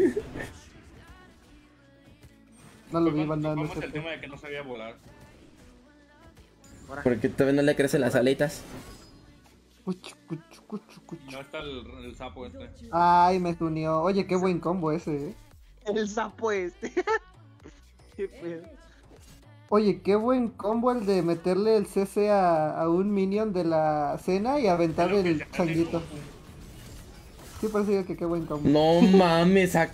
No lo vi Tocamos bandando tocamos el ese. tema de que no sabía volar. Ahora. Porque todavía no le crecen las aletas. Cuchu, cuchu, cuchu, cuchu. No está el, el sapo este. Ay, me unió. Oye, qué buen combo ese, eh. El sapo este. Qué pedo. Oye, qué buen combo el de meterle el C C a, a un minion de la cena y aventar Es lo que el se hace, changuito. ¿no? Sí, por eso digo que qué buen combo. No mames, a-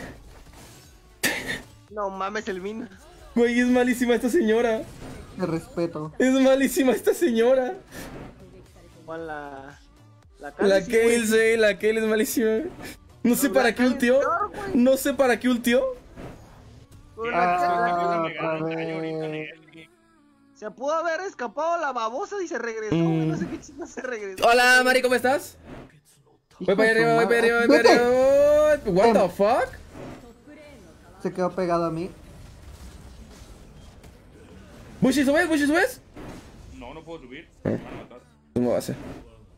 No mames, el min. güey, es malísima esta señora. Te respeto. Es malísima esta señora. Con la. La, La Kha'Zix, güey. Kale, sí, la Kale es malísima. No sé No, para la qué Kale ultió. es peor, güey. No sé para qué ultió. Ah, Me ganan otra gallo ahorita en vez. el- Se pudo haber escapado la babosa y se regresó, güey. No sé qué chingo se regresó. Hola, Mari, ¿cómo estás? Hijo Voy para de su arriba, voy para madre. arriba, voy para ¡Vete! arriba. What the fuck? Se quedó pegado a mí. ¿Bushi subes? ¿Bushi subes? No, no puedo subir. Me van a matar. ¿Cómo va a ser?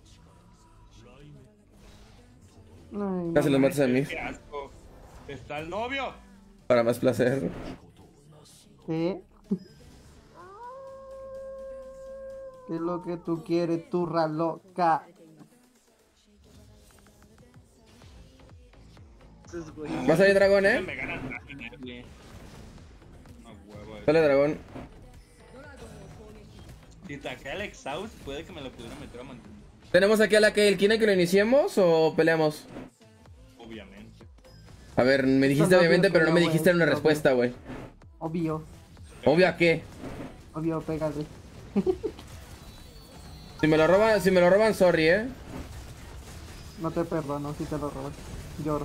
Ay, Casi los no. matas a mí. Qué asco. Está el novio. Para más placer. ¿Qué? ¿Qué es lo que tú quieres, turra loca? Entonces, güey. Va a salir dragón, ¿eh? Me ganan en el- Una hueva. Sale dragón. Si saqué al exhaust, puede que me lo pudiera meter a mantener. Tenemos aquí a la que el ¿quiere que lo iniciemos o peleamos? Obviamente. A ver, me dijiste No, obviamente, no, pero no me no, dijiste güey, una no, respuesta, güey. Obvio, ¿Obvio a qué? obvio, pégale. Si me lo roban, si me lo roban, sorry, ¿eh? No te perdono si te lo robas. Lloro.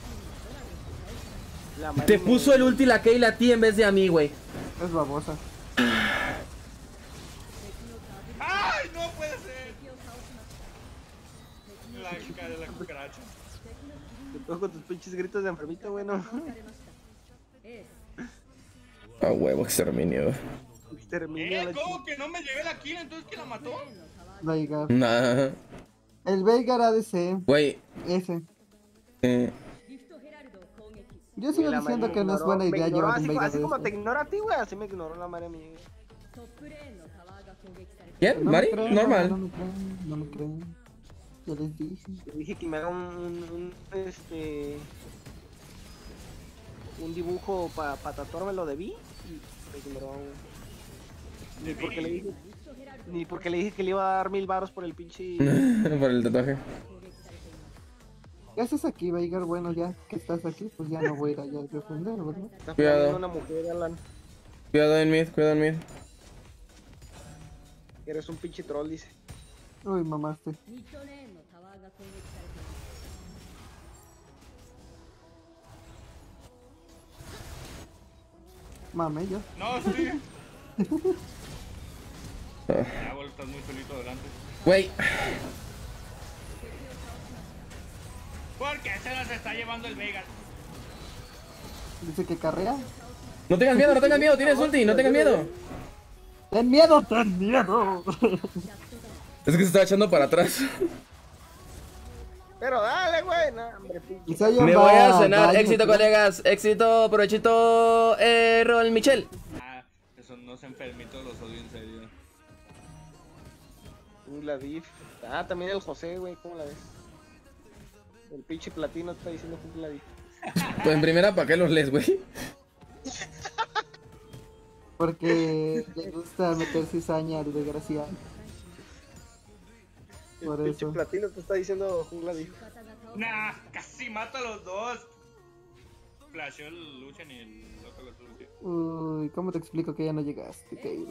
La Mari Te me- puso el ulti la Keila a ti en vez de a mí, güey. Es babosa. ¡Ay, no puede ser! La cara de la cucaracha. Te pego con tus pinches gritos de enfermito, güey, no. A huevo, exterminio. Exterminio a ¿Eh? la ¿Cómo que no me llevé la kill? ¿Entonces quién la mató? Veigar. Nah. El Veigar A D C. Güey. Ese. Eh, Yo sigo La diciendo Mari que me no es ignoró, buena me idea ignoró, llevar un así, Veigar así como te A D C. ignora a ti, güey, así me ignoró la madre a mí. ¿Quién? No ¿Mari? me creen, Normal. No me creen, no me creen. Ya les dije. Le dije que me haga un, un, un, este un dibujo para pa tatuarme lo de Vi y me ignoró, güey. Ni porque le dije ni porque le dije que le iba a dar mil varos por el pinche. Por el tatuaje. ¿Qué haces aquí, Veigar? Bueno, ya que estás aquí, pues ya no voy a ir allá a defender, ¿verdad? Está Cuidado. jugando una mujer, Alan. Cuidado en mid, cuidado en mid. Eres un pinche troll, dice. Uy, mamaste. Mame, yo. No, sí. Ya, bol, estás muy solito adelante. Güey. ¿Por qué se las está llevando el Veigar? Dice que carrea. No tengas miedo, no tengas miedo, tienes ulti, no tengas miedo. ¡Ten miedo, ten miedo! Es que se está echando para atrás. Pero dale, güey. No, hombre, pinche. Y Zion Me va voy a cenar. daño, Éxito, tío. colegas. Éxito, provechito. Eh, Rol Michel. Ah, esos no se enfermitos los odio en serio. Uh, la div. Ah, también el José, güey, ¿cómo la ves? El pinche platino está diciendo que la div. Pues en primera, ¿para qué los lees, güey? Porque le gusta meter cizaña al desgraciado. El Por pinche eso. platino te está diciendo jungla div. Nah, casi mato a los dos. Flasheó el Lucian y el otro lo solucionó. Uy, ¿cómo te explico que ya no llegaste, Kayle?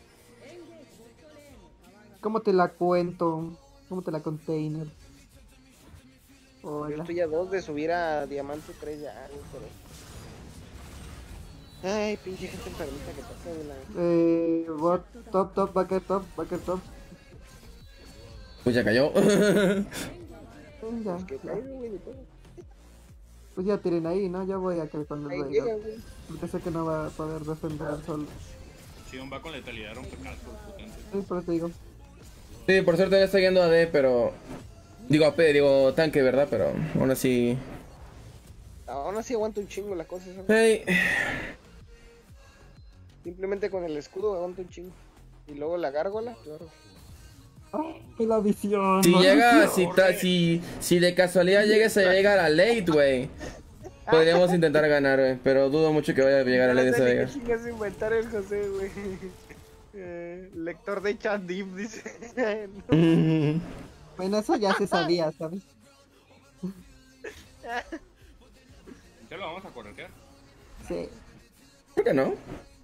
¿Cómo te la cuento? ¿Cómo te la container? Yo Hola. estoy a dos de subir a Diamante tres ya, güey, pero... Ay, pinche gente enfermita que pasa de la... Eh, bot, top, top, backer top, backer top. Pues ya cayó. Eh, ya, Que ya. caiga, güey, ni pedo. Pues ya tiren ahí, ¿no? Ya voy a que con el Ahí Veigar. llega, güey. Porque sé que no va a poder defender al solo. Sion va con letalidad, rompe cascos potentes. Sí, pero te digo. Sí, por suerte ya está yendo a D, pero... Digo A P, digo tanque, ¿verdad? Pero aún así... Aún así aguanta un chingo la cosa esa. Hey. Simplemente con el escudo aguanta un chingo. Y luego la gárgola, claro. ¡Ah! ¡La visión! Si la llega, visión. si, ta- si, si de casualidad llegues a llegar a late, güey. Podríamos intentar ganar, güey. Pero dudo mucho que vaya a llegar a late esa ¿Qué vega. chingas inventar el José, güey? Eh, lector de chat deep, dice. No. Bueno, eso ya se sabía, ¿sabes? ¿Ya lo vamos a correr? Sí. Creo que no.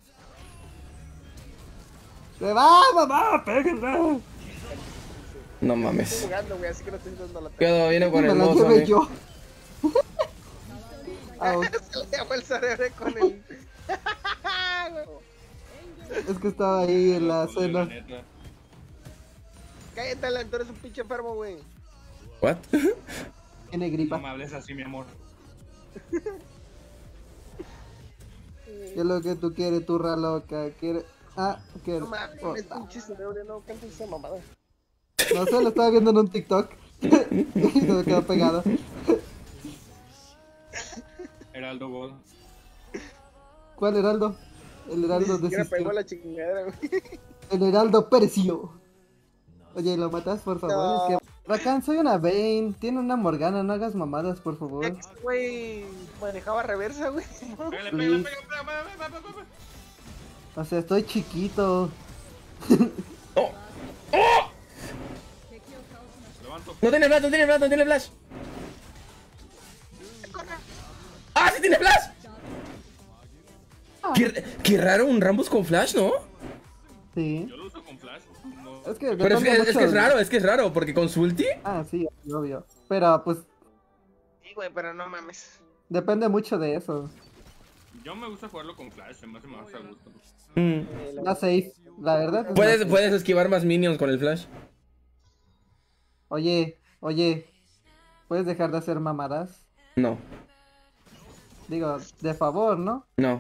¡Se va, mamá! ¡Péguenle! No Estoy mames. jugando, güey, así que no estoy dando la Cuidado, viene con Me el la mozo, llevé güey. yo. Au. Se le llamó el cerebro con el... ya, güey. Es que estaba ahí en la Pues, la cena. neta. Cállate, Alan, tú eres un pinche enfermo, güey. ¿What? Tiene No gripa. me hables así, mi amor. ¿Qué es lo que tú quieres, turra loca? ¿Quieres? Ah, ¿qué? No mames, Oh, es pinche cerebro, no cantes esa mamada. no sé, lo estaba viendo en un TikTok. Y se me quedó pegado. Heraldo God. ¿Cuál Heraldo? El Heraldo Ni siquiera desistió. pegó la chingadera, güey. El Heraldo pereció. Oye, ¿lo matas, por favor? No. Es que... Rakan, soy una Vayne. Tiene una Morgana, no hagas mamadas, por favor. Este güey manejaba reversa, güey. Pégale, Sí. pégale, pégale, pégale, pégale, pégale, pégale. O sea, estoy chiquito. ¡Oh! ¡Oh! Levanto. No tiene flash, no tiene flash, no tiene flash. ¡Ah, sí tiene flash! Qué, qué raro un Rambus con flash, ¿no? Sí. Yo lo uso con flash. No. Es que Pero es que, depende es que mucho es de- raro, es que es raro, porque con su ulti... Ah, sí, obvio. Pero pues Sí, güey, pero no mames. depende mucho de eso. Yo me gusta jugarlo con flash, se me hace más a gusto. Mm. Eh, la- La safe, la verdad. es la Puedes, safe. puedes esquivar más minions con el flash. Oye, oye, ¿puedes dejar de hacer mamadas? No, Digo, de favor, ¿no? no.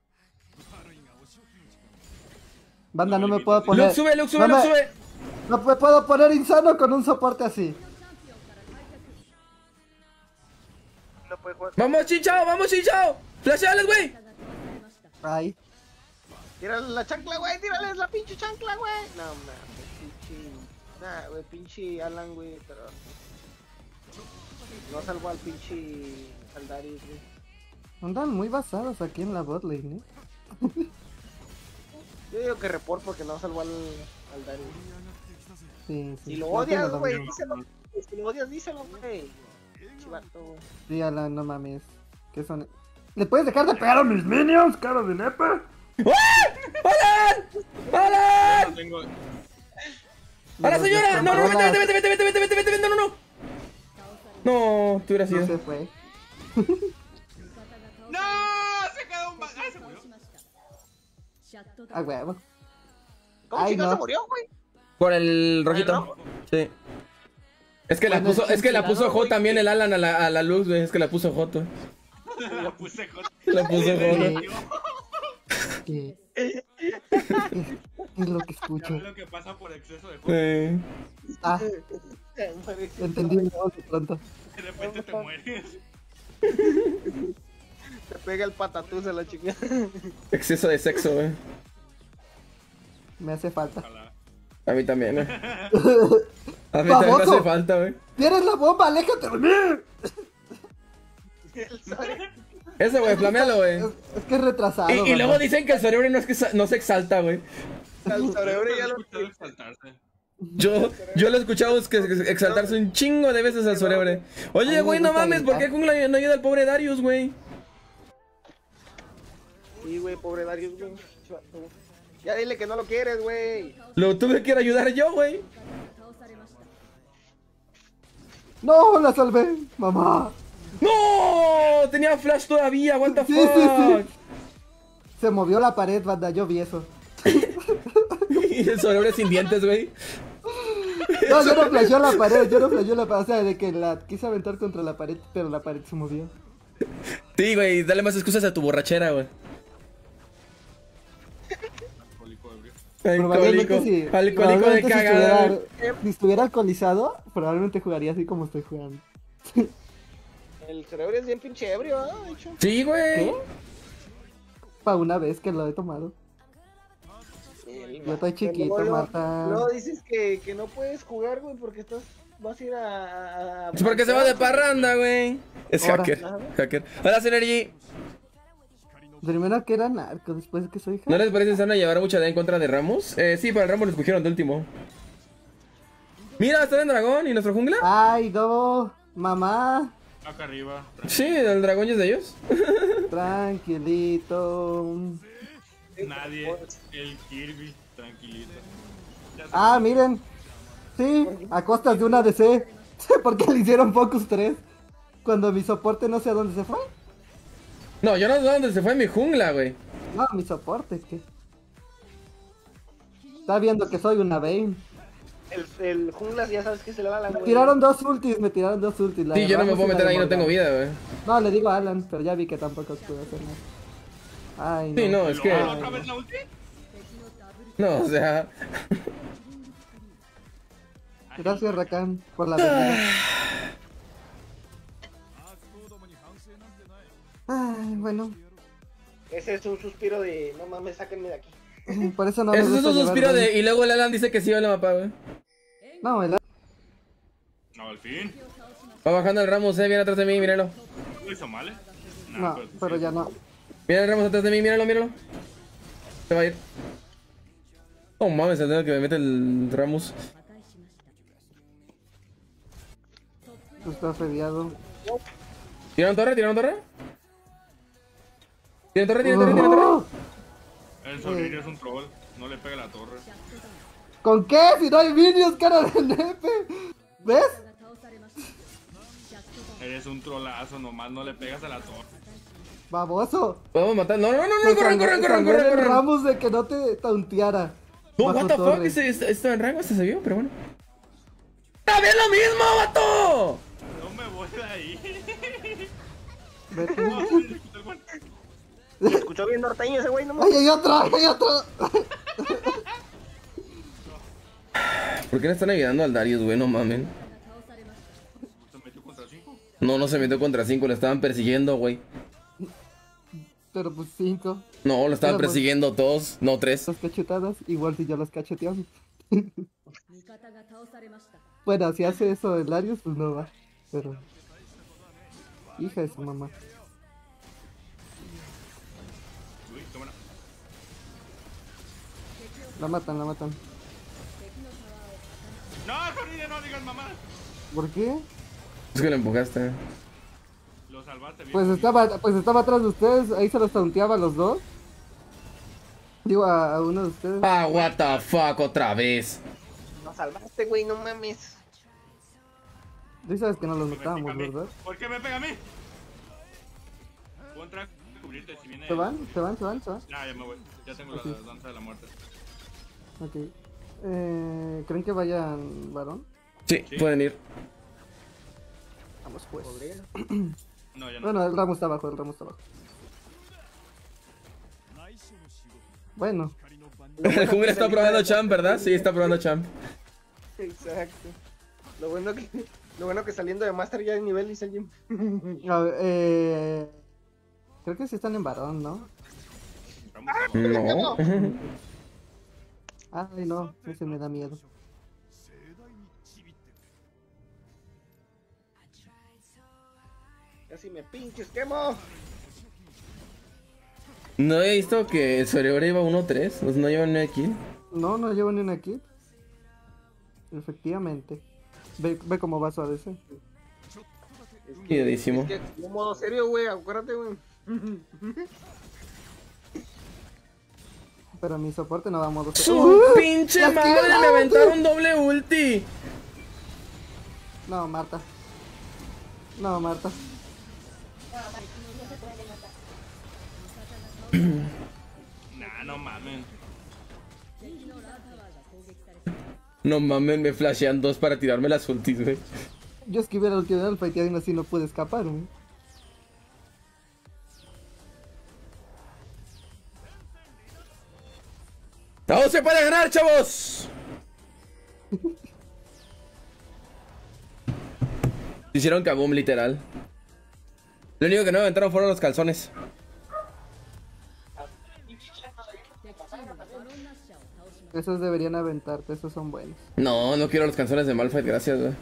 Banda, no me limites, puedo sí. poner... Luke sube, Luke sube, no Luke me- sube. No me puedo poner insano con un soporte así. No puede jugar. Vamos, Chinchao, vamos, Chinchao. Flasheales, güey. Ay, Tírale la chancla, güey, tírales la pinche chancla, güey. No mames, pinche. Nah, güey, pinche Alan, güey, pero. No salvó al pinche Aldarius, güey. andan muy basados aquí en la botlane, ¿eh? Yo digo que report porque no salvó al Aldarius. Sí, sí. Si lo creo que odias, lo güey, dominó. díselo. Si lo odias, díselo, güey. Chivato, güey. Sí, Alan, no mames. ¿Qué son? ¿Le puedes dejar de pegar a mis minions, cara de nepe? ¡Alan! ¡Alan! No tengo. ¡A la señora! No, no, vete, Controlas. vete, vete, vete, vete, vete, vete, vete, no, no, no. No, tú hubieras No se sido. fue. ¡No! Se quedó un. ba- ¡Ah, se murió! A huevo. ¿Cómo Ay, chingados no. se murió, güey? Por el ¿El rojito. rojo? Sí. Es que la Bueno, puso, es que la puso cancelado, J güey. también el Alan a la, a la luz, güey. Es que la puso J. La puse con. La puso J. ¿Qué? ¿Qué es lo que Ya escucho? ves lo que pasa por exceso de juego. Sí. Ah, entendí de pronto. De repente te mueres. Te pega el patatús a la chica. Exceso de sexo, güey. Me hace falta. Ojalá. A mí también, eh. A mí también me ¡Baboso! hace falta, güey. ¡Tienes la bomba! ¡Aléjate de mí! Ese, güey, flamealo, güey. Es, es que es retrasado. Y, y ¿verdad? luego dicen que el cerebro no es que sa- no se exalta, güey. Al cerebro ya lo Escuchado exaltarse. Yo, yo lo he escuchado es que que exaltarse un chingo de veces al cerebro. Oye, A mí me güey, no gusta mames, ¿por qué gritar. Jungla no ayuda al pobre Darius, güey? Sí, güey, pobre Darius, güey. Chivato, güey. Ya dile que no lo quieres, güey. Lo tuve que ir a ayudar yo, güey. ¡No! ¡La salvé! ¡Mamá! ¡No! Tenía flash todavía, what the Sí, fuck. sí, sí. Se movió la pared, banda. Yo vi eso. Y el cerebro sin dientes, güey. No, yo no flasheó la pared. Yo no flasheó la pared. O sea, de que la quise aventar contra la pared, pero la pared se movió. Sí, güey, dale más excusas a tu borrachera, güey. Alcohólico ebrio. Probablemente Alcohólico, si, alcohólico de probablemente si cagada. estuviera, si estuviera alcoholizado, probablemente jugaría así como estoy jugando. El cerebro es bien pinche ebrio, ¿ah? De hecho. Sí, güey. Pa' una vez que lo he tomado. Yo estoy chiquito, Luego- Marta. Luego dices que, que no puedes jugar, güey, porque estás. Vas a ir a. a- Es porque se va de parranda, güey. Es Ahora. hacker, hacker. Hola, Synergy. Primero que era narco, después que soy ¿No les parece sano llevar mucha D en contra de Ramos? Eh, sí, para el Ramos lo escogieron de último. Mira, está en dragón y nuestro jungla. Ay, no, mamá, Acá arriba. Sí, el dragón ya es de ellos. tranquilito. Nadie. El Kirby. Tranquilito. Ya se Ah, miren. Sí, a costas de una D C. Porque le hicieron Focus tres. Cuando mi soporte no sé a dónde se fue. No, yo no sé dónde se fue mi jungla, güey. No, mi soporte, ¿qué? Está viendo que soy una Vayne. El, el jungla ya sabes que se le va la Me güey. tiraron dos ultis, me tiraron dos ultis. la Sí, de yo no me Ramos puedo y la meter de ahí, no tengo Morgana. vida, güey. No, le digo a Alan, pero ya vi que tampoco pude hacer nada. Ay, no. Sí, no, es que... ¿Luego otra vez la ulti? No, o sea... Gracias, Rakan, por la verdad. Ay, bueno. Ese es un suspiro de no mames, sáquenme de aquí. Por eso no me Eso es gusta un llevar suspiro Vayne. de... Y luego el Alan dice que sí va el mapa, güey. No, el... No, al fin. Va bajando el Ramos, eh, viene atrás de mí, míralo. ¿Lo hizo mal, eh? Nah, No, pues, pero sí. ya no. Mira el Ramos atrás de mí, míralo, míralo. Se va a ir. Oh mames, el dedo que me mete el Ramos. Está feriado. ¿Tiraron torre? ¿Tiraron torre? ¿Tiran torre? ¿Tiran torre? ¿Tiran torre? ¡Oh! El Soliri es un troll. No le pegue la torre. ¿Con qué? Si no hay minions, cara de nepe. ¿Ves? Eres un trolazo, nomás no le pegas a la torre. Baboso. Podemos matar. No, no, no, no, Te corran, salvé- corran, corran, salvé corran, del corran. Ramos de que no te taunteara. No, Bajo what the fuck, torre. este, este, esto en rango, este se vio, pero bueno. ¡También lo mismo, vato! No me voy de ahí. Vete. No, sí, escucha el gol. Se escuchó bien norteño ese güey, no mames. ¡Ay, hay otro! ¡Hay otro! ¿Por qué le están ayudando al Darius, güey? No mamen. Se metió contra cinco. No, no se metió contra cinco, lo estaban persiguiendo, güey. Pero pues cinco. No, lo estaban Pero, pues, persiguiendo dos, no tres. Las cachetadas, igual si yo las cacheteamos. Bueno, si hace eso el Larius, pues no va. Pero... hija de su mamá. Uy, qué buena. La matan, la matan. No, Soliri, no digas mamá. ¿Por qué? Es que lo empujaste. Lo salvaste bien. Pues estaba, pues estaba atrás de ustedes, ahí se los taunteaba a los dos. Digo, a, a uno de ustedes. Ah, what the fuck, otra vez. Nos salvaste, güey, no mames. Tú sabes que no los ¿Por qué me matábamos, pega a mí? ¿verdad? ¿Por qué me pega a mí? Puedo entrar a cubrirte si viene. ¿Se van? ¿Se van? ¿Se van? ¿Se van? Nah, ya me voy. Ya tengo Ok. la danza de la muerte. Ok. Eh, ¿Creen que vayan varón? Sí, Sí. pueden ir. Vamos pues. No, ya no. Bueno, el ramo está abajo, el ramo está abajo. Bueno, El jungla está probando champ, ¿verdad? Sí, está probando champ. Exacto. Lo bueno que, lo bueno que saliendo de Master ya hay nivel, dice alguien. a ver, eh, creo que sí están en varón, ¿no? Vamos a- No. Ay, no, ese me da miedo. Casi me pinches quemo. No he visto que el Cerebro iba uno tres. No llevan ni aquí. No, no llevo ni una kit. Efectivamente. Ve, ve cómo va su A D C. Cuidadísimo. Es que en modo serio, güey, acuérdate, güey. Pero mi soporte no va a modo ¡Su pinche ¡La madre! tiró! Me aventaron doble ulti. No, Marta. No, Marta. Nah, no mames. No mames, me flashean dos para tirarme las ultis, güey. Yo esquivé la última alfa y aún así no pude escapar, güey. ¡Aún se puede ganar, chavos! Hicieron kaboom, literal. Lo único que no me aventaron fueron los calzones. Esos deberían aventarte, esos son buenos. No, no quiero los calzones de Malphite, gracias, güey.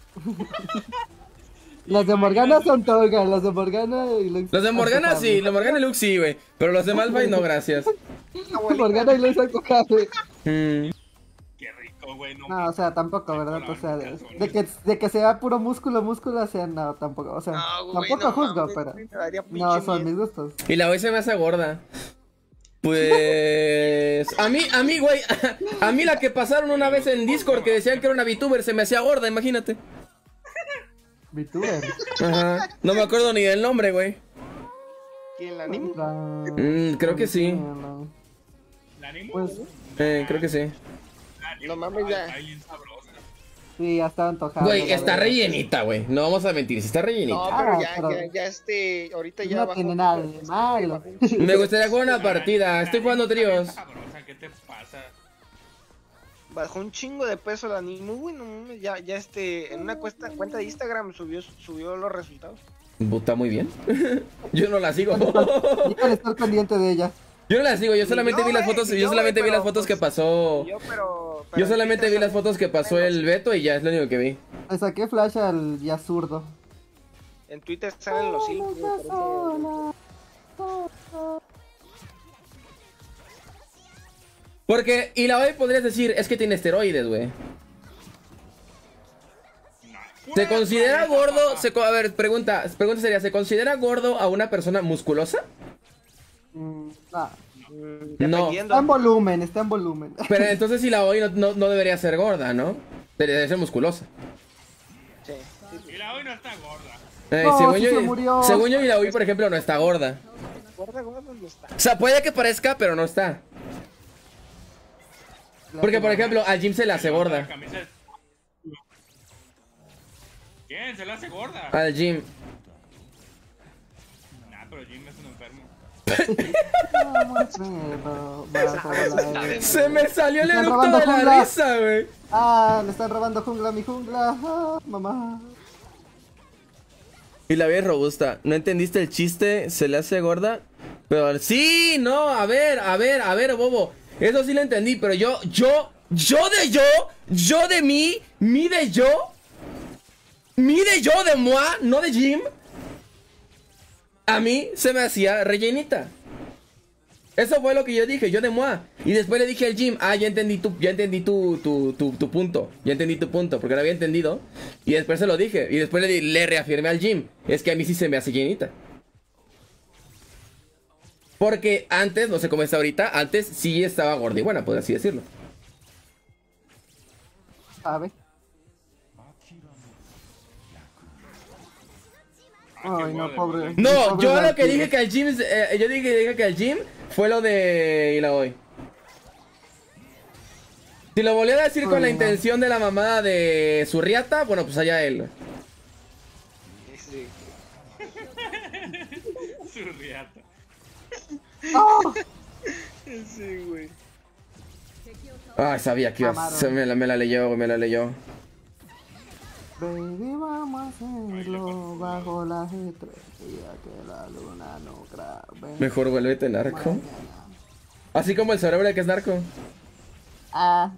Las de Morgana son Tolga, las de Morgana y Lux. Los de Morgana sí, los de Morgana y Lux sí, güey. Pero los de Malphite no, gracias. Morgana y Lux son cojables. Mm. Qué rico, güey. No, No, o sea, tampoco, ¿verdad? O sea, de, de que, de que sea puro músculo, músculo, o sea, no, tampoco. O sea, No, güey, tampoco no juzgo, mames, pero. me daría pinche No, son miedo. mis gustos. Y la güey se me hace gorda. Pues... A mí, a mí, güey. A mí la que pasaron una vez en Discord que decían que era una VTuber se me hacía gorda, imagínate. VTuber. Ajá. No me acuerdo ni del nombre, güey. ¿Quién, la animo? La- Mm, creo que sí. la- ¿La animo? Pues Eh, creo que sí. La animo. No mames, ya. Está bien sabrosa. sí, ya estaba antojado. Güey, la está verdad. rellenita, güey. No vamos a mentir, sí está rellenita. No, Ah, pero ya, pero- ya, ya este, ahorita ya No bajó tiene un nada poco, de este, malo. bajó un chingo. Me gustaría jugar una partida. La Estoy animo jugando está bien tríos. sabrosa, ¿qué te pasa? Bajó un chingo de peso la animo, güey, no mames, ya, ya este, en una cuesta, cuenta de Instagram subió, subió los resultados. Está muy bien. Yo no la sigo. Dígale estar pendiente de ella. Yo no la sigo, yo solamente yo, vi las güey, fotos, ni yo yo, solamente güey, vi las pero, fotos que pues, pasó. Yo, pero, pero Yo en solamente Twitter vi las sale fotos que pasó menos. el Beto y ya es lo único que vi. Le saqué flash al ya zurdo. En Twitter salen los hilos, güey, por eso- Porque, y la hoy podrías decir, es que tiene esteroides, güey. No. ¿Se Pura considera planeta, gordo? papá. Se, co- a ver, pregunta, pregunta sería, ¿se considera gordo a una persona musculosa? Mm, nah. Mm, No. dependiendo. Está en volumen, está en volumen. Pero entonces si la hoy no, no, no debería ser gorda, ¿no? Debería ser musculosa. Sí, sí, sí. Y la hoy no está gorda. Eh, No, según, sí yo, se murió. según yo, y la hoy, por ejemplo, no está gorda. Gorda, gorda, no está. O sea, puede que parezca, pero no está. Porque, por ejemplo, al Jim se le hace La gorda. camisa es- ¿Quién? ¿Se la hace gorda? Al Jim. Nah, pero Jim es un enfermo. Se me salió el Están eructo robando de la jungla. risa, güey. Ah, le están robando jungla a mi jungla. Ah, mamá. Y la vida es robusta. ¿No entendiste el chiste? ¿Se le hace gorda? Pero sí, no, a ver, a ver, a ver, bobo. Eso sí lo entendí, pero yo, yo, yo de yo, yo de mí, mi de yo, mi de yo de moi, no de Jim. A mí se me hacía rellenita. Eso fue lo que yo dije, yo de moi. Y después le dije al Jim, ah, ya entendí tu, ya entendí tu, tu, tu, tu punto. Ya entendí tu punto, porque no había entendido. Y después se lo dije. Y después le, di- le reafirmé al Jim. Es que a mí sí se me hace llenita. Porque antes, no sé cómo está ahorita, antes sí estaba gorda y buena, por así decirlo. ¿Sabe? Ay, no, pobre. No, pobre yo lo que Valkyrie. dije que al Jim, eh, yo dije, dije que al Jim fue lo de Ilaoi. Si lo volviera a decir con Ay, la no. intención de la mamada de su riata, bueno, pues allá él. Sí. Su riata. ¡Oh! Sí, güey. Ay, sabía que iba a Mamaron. se me la, me la leyó, güey, me la leyó. Baby, vamos a hacerlo bajo la estrella que la luna no grabe. Mejor vuélvete narco. Mañana. Así como el cerebro que es narco. Ah,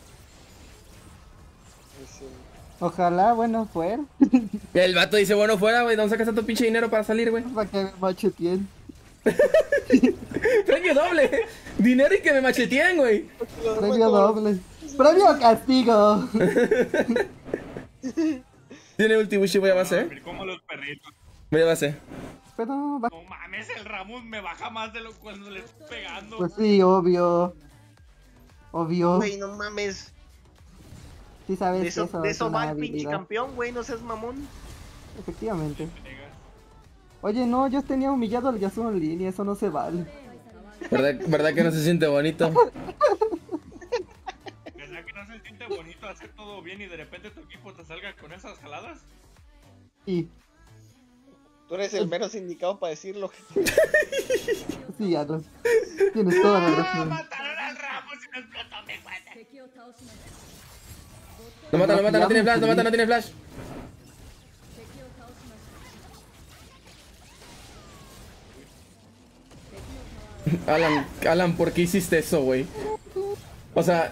Sí. ojalá, bueno, fuera. El vato dice, bueno, fuera, güey, ¿dónde sacas tanto pinche dinero para salir, güey? Para que me macheteen. Premio doble. Dinero y que me macheteen, güey. Premio doble. Premio castigo. Tiene ulti Bushi, voy a base, eh. Como los perritos. Voy a base. Pero, va- No mames, el Ramos me baja más de lo cuando le estoy pegando. pues sí, obvio. Obvio. Güey, no mames. Sí sabes De que eso, eso de es eso una va el pinche habilidad. campeón, güey, no seas mamón. Efectivamente. Negas. Oye, no, yo tenía humillado al Yasuo en línea, eso no se vale. ¿Verdad, ¿Verdad que no se siente bonito? ¿Verdad que no se siente bonito hacer todo bien y de repente tu equipo te salga con esas jaladas? Sí, Tú eres el menos indicado para decirlo. sí, ya no. Tienes toda la ¡Ah, razón. mataron al Ramos y no explotó mi cuenta! No mata, no mata, no tiene flash, no mata, no tiene flash. Alan, Alan, ¿por qué hiciste eso, güey? O sea,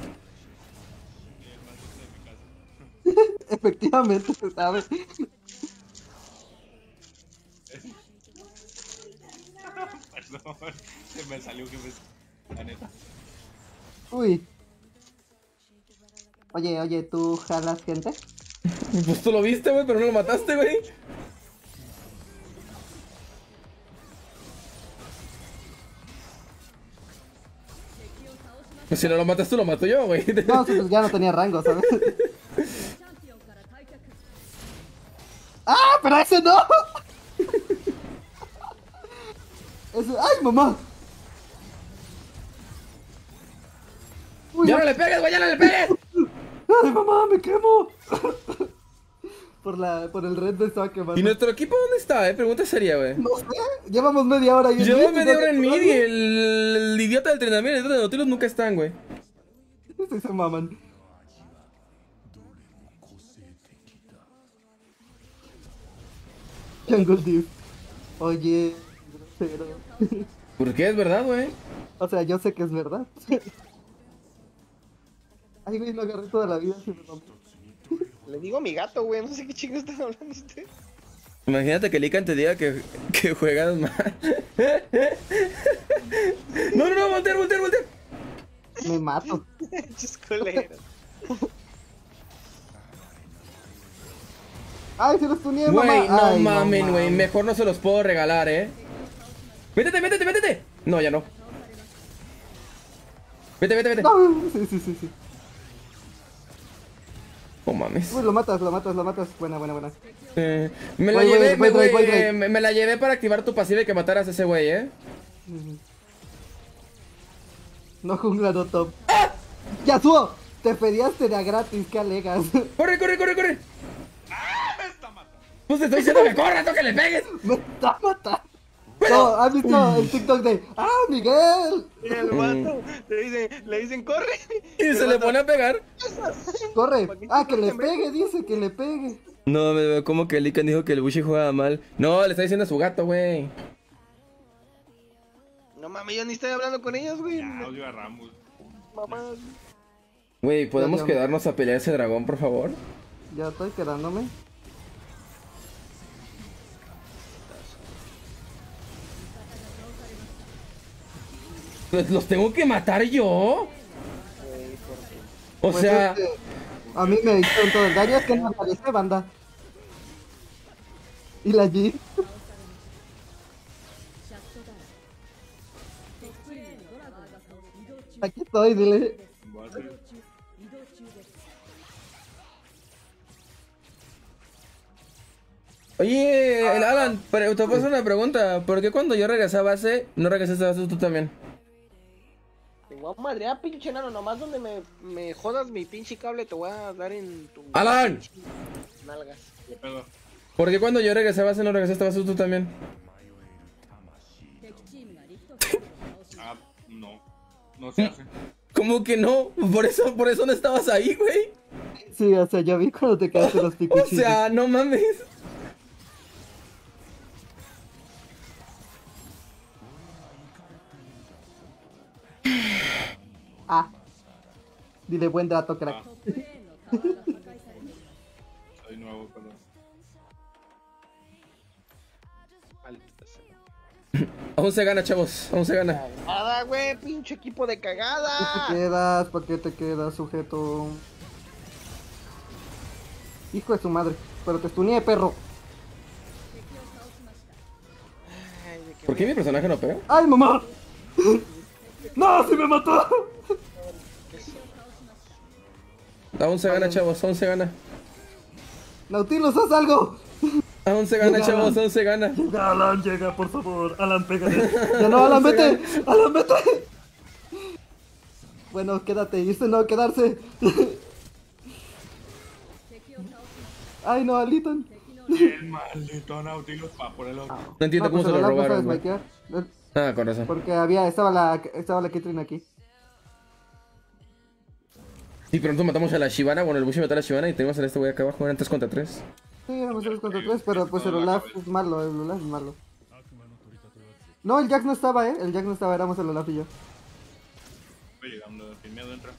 Efectivamente, se sabe. Perdón, se me salió que me... La neta. Uy. Oye, oye, ¿tú jalas gente? pues tú lo viste, güey, pero no lo mataste, güey. Pues si no lo matas tú, lo mato yo, güey. No, sí, pues ya no tenía rango, ¿sabes? ¡Ah, pero ese no! Ese... ¡Ay, mamá! Uy, ¡Ya no le pegues, güey! ¡Ya no le pegues! ¡Ay, mamá! ¡Me quemo! por, la, por el red me estaba quemando. ¿Y nuestro equipo dónde está, eh? Pregunta seria, güey. No sé. Llevamos media hora. Y en Llevamos mid, media ¿no hora en te mid y acuerdas? el, el idiota del entrenamiento y el de Nautilus nunca están, güey. Sí, se maman. Jungle Div. Oye, grosero. ¿Por qué? Es verdad, güey. O sea, yo sé que es verdad. Ay, güey, lo agarré toda la vida. Se me rompió. Le digo a mi gato, güey, no sé qué chingo están hablando usted. Imagínate que Lican te diga que, que juegas mal. No, no, no, voltear, voltear, voltear. Me mato. Chiscolero. Ay, se los tuneé, mamá. Güey, no Ay, mamen, güey. mames. Mejor no se los puedo regalar, eh. Métete, métete, métete. No, ya no. Vete, vete, vete. No, sí, sí, sí, sí. Oh mames. Uy, lo matas, lo matas, lo matas. Buena, buena, buena. Eh, me la Voy, voy, llevé, voy, me, voy, güey, voy, voy. eh, me, me la llevé para activar tu pasiva y que mataras a ese güey, eh. No jungla, no top. ¡Yasuo! Te pedías de a gratis, ¿qué alegas? Corre, corre, corre, corre. ¡Ah! ¡Me está matando! Pues te estoy diciendo que corras, no que le pegues. ¡Me está matando! No, ¿has visto el TikTok de ¡Ah, Miguel! Y el vato le dicen, le dicen, corre. Y el se le vato, pone a pegar. Corre. Ah, que le pegue, dice que le pegue. No, me- como que Lican dijo que el Bushi jugaba mal. No, le está diciendo a su gato, güey. No mames, yo ni estoy hablando con ellos, güey. Ya, odio a Ramos. Mamá. Güey, ¿podemos Ya, ya. quedarnos a pelear ese dragón, por favor? Ya estoy quedándome. ¿Los, los tengo que matar yo? O Pues sea, es que a mí me hicieron todo el daño, es que no aparece banda. Y la G. Aquí estoy, dile. Voy a hacer- oye, el Alan, pero te puedo hacer una pregunta. ¿Por qué cuando yo regresé a base, no regresaste a base tú también? Te voy a madrear, pinche enano. Nomás donde me, me jodas mi pinche cable, te voy a dar en tu. ¡Alan! Nalgas. ¿Qué pedo? ¿Por qué cuando yo regresé a base, no regresaste a base tú también? Ah, no. No se hace. ¿Cómo que no? Por eso, por eso no estabas ahí, güey. Sí, o sea, ya vi cuando te quedaste los O picuchillos. sea, no mames. Ah. Dile buen dato, crack. Ah. Soy nuevo, perdón. Maldita sea. Aún se gana, chavos. Aún se gana. Nada, güey, pinche equipo de ¿Qué cagada. te quedas? ¿Para qué te quedas, sujeto? Hijo de su madre. Pero te estuneé, perro. Ay, de que ¿Por qué mi personaje no pega? ¡Ay, mamá! ¡No, se me mató! Aún se gana, chavos. Aún se gana. Nautilus, haz algo. Aún se gana, Llega chavos. Alan. Aún se gana. Llega Alan, llega, por favor. Alan, pégale. Ya no, Alan, vete. Alan, vete. Bueno, quédate. Y este no, quedarse. Ay, no, Aliton. El maldito Nautilus va por el otro. No entiendo No, cómo pues se lo el Olaf no robaron, sabe güey. smitear. Ah, con razón. Porque había, estaba la, estaba la Caitlyn aquí. Sí, pero nosotros matamos a la Shivana. Bueno, el Bushi mató a la Shivana y tenemos a este güey acá abajo. Eran tres contra tres. Sí, éramos tres contra tres, pero pues el Olaf es malo, el Olaf es malo. No, el Jax no estaba, eh. El Jax no estaba, éramos el Olaf y yo. Voy llegando, sin miedo entra.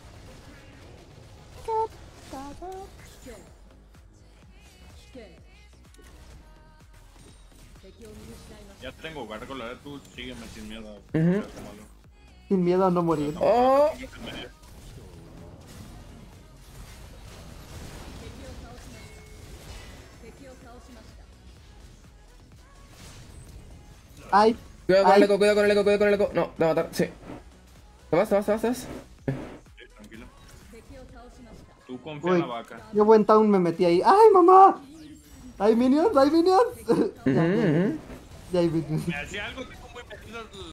Ya tengo gárgola, tú sígueme sin miedo. Ujú. Sin miedo a no morir. ¡Oh! Ay, Cuidado con ay. el eco, cuidado con el eco, cuidado con el eco. No, te va a matar, sí. ¿Te vas, te vas, te vas, te vas? Sí, tranquilo. Tú confía Uy, en la vaca. qué buen town me metí ahí. ¡Ay, mamá! ¡Hay minions! ¡Hay minions! Ujú, ujú. Ya ahí viene. Me hacía algo, tengo muy metido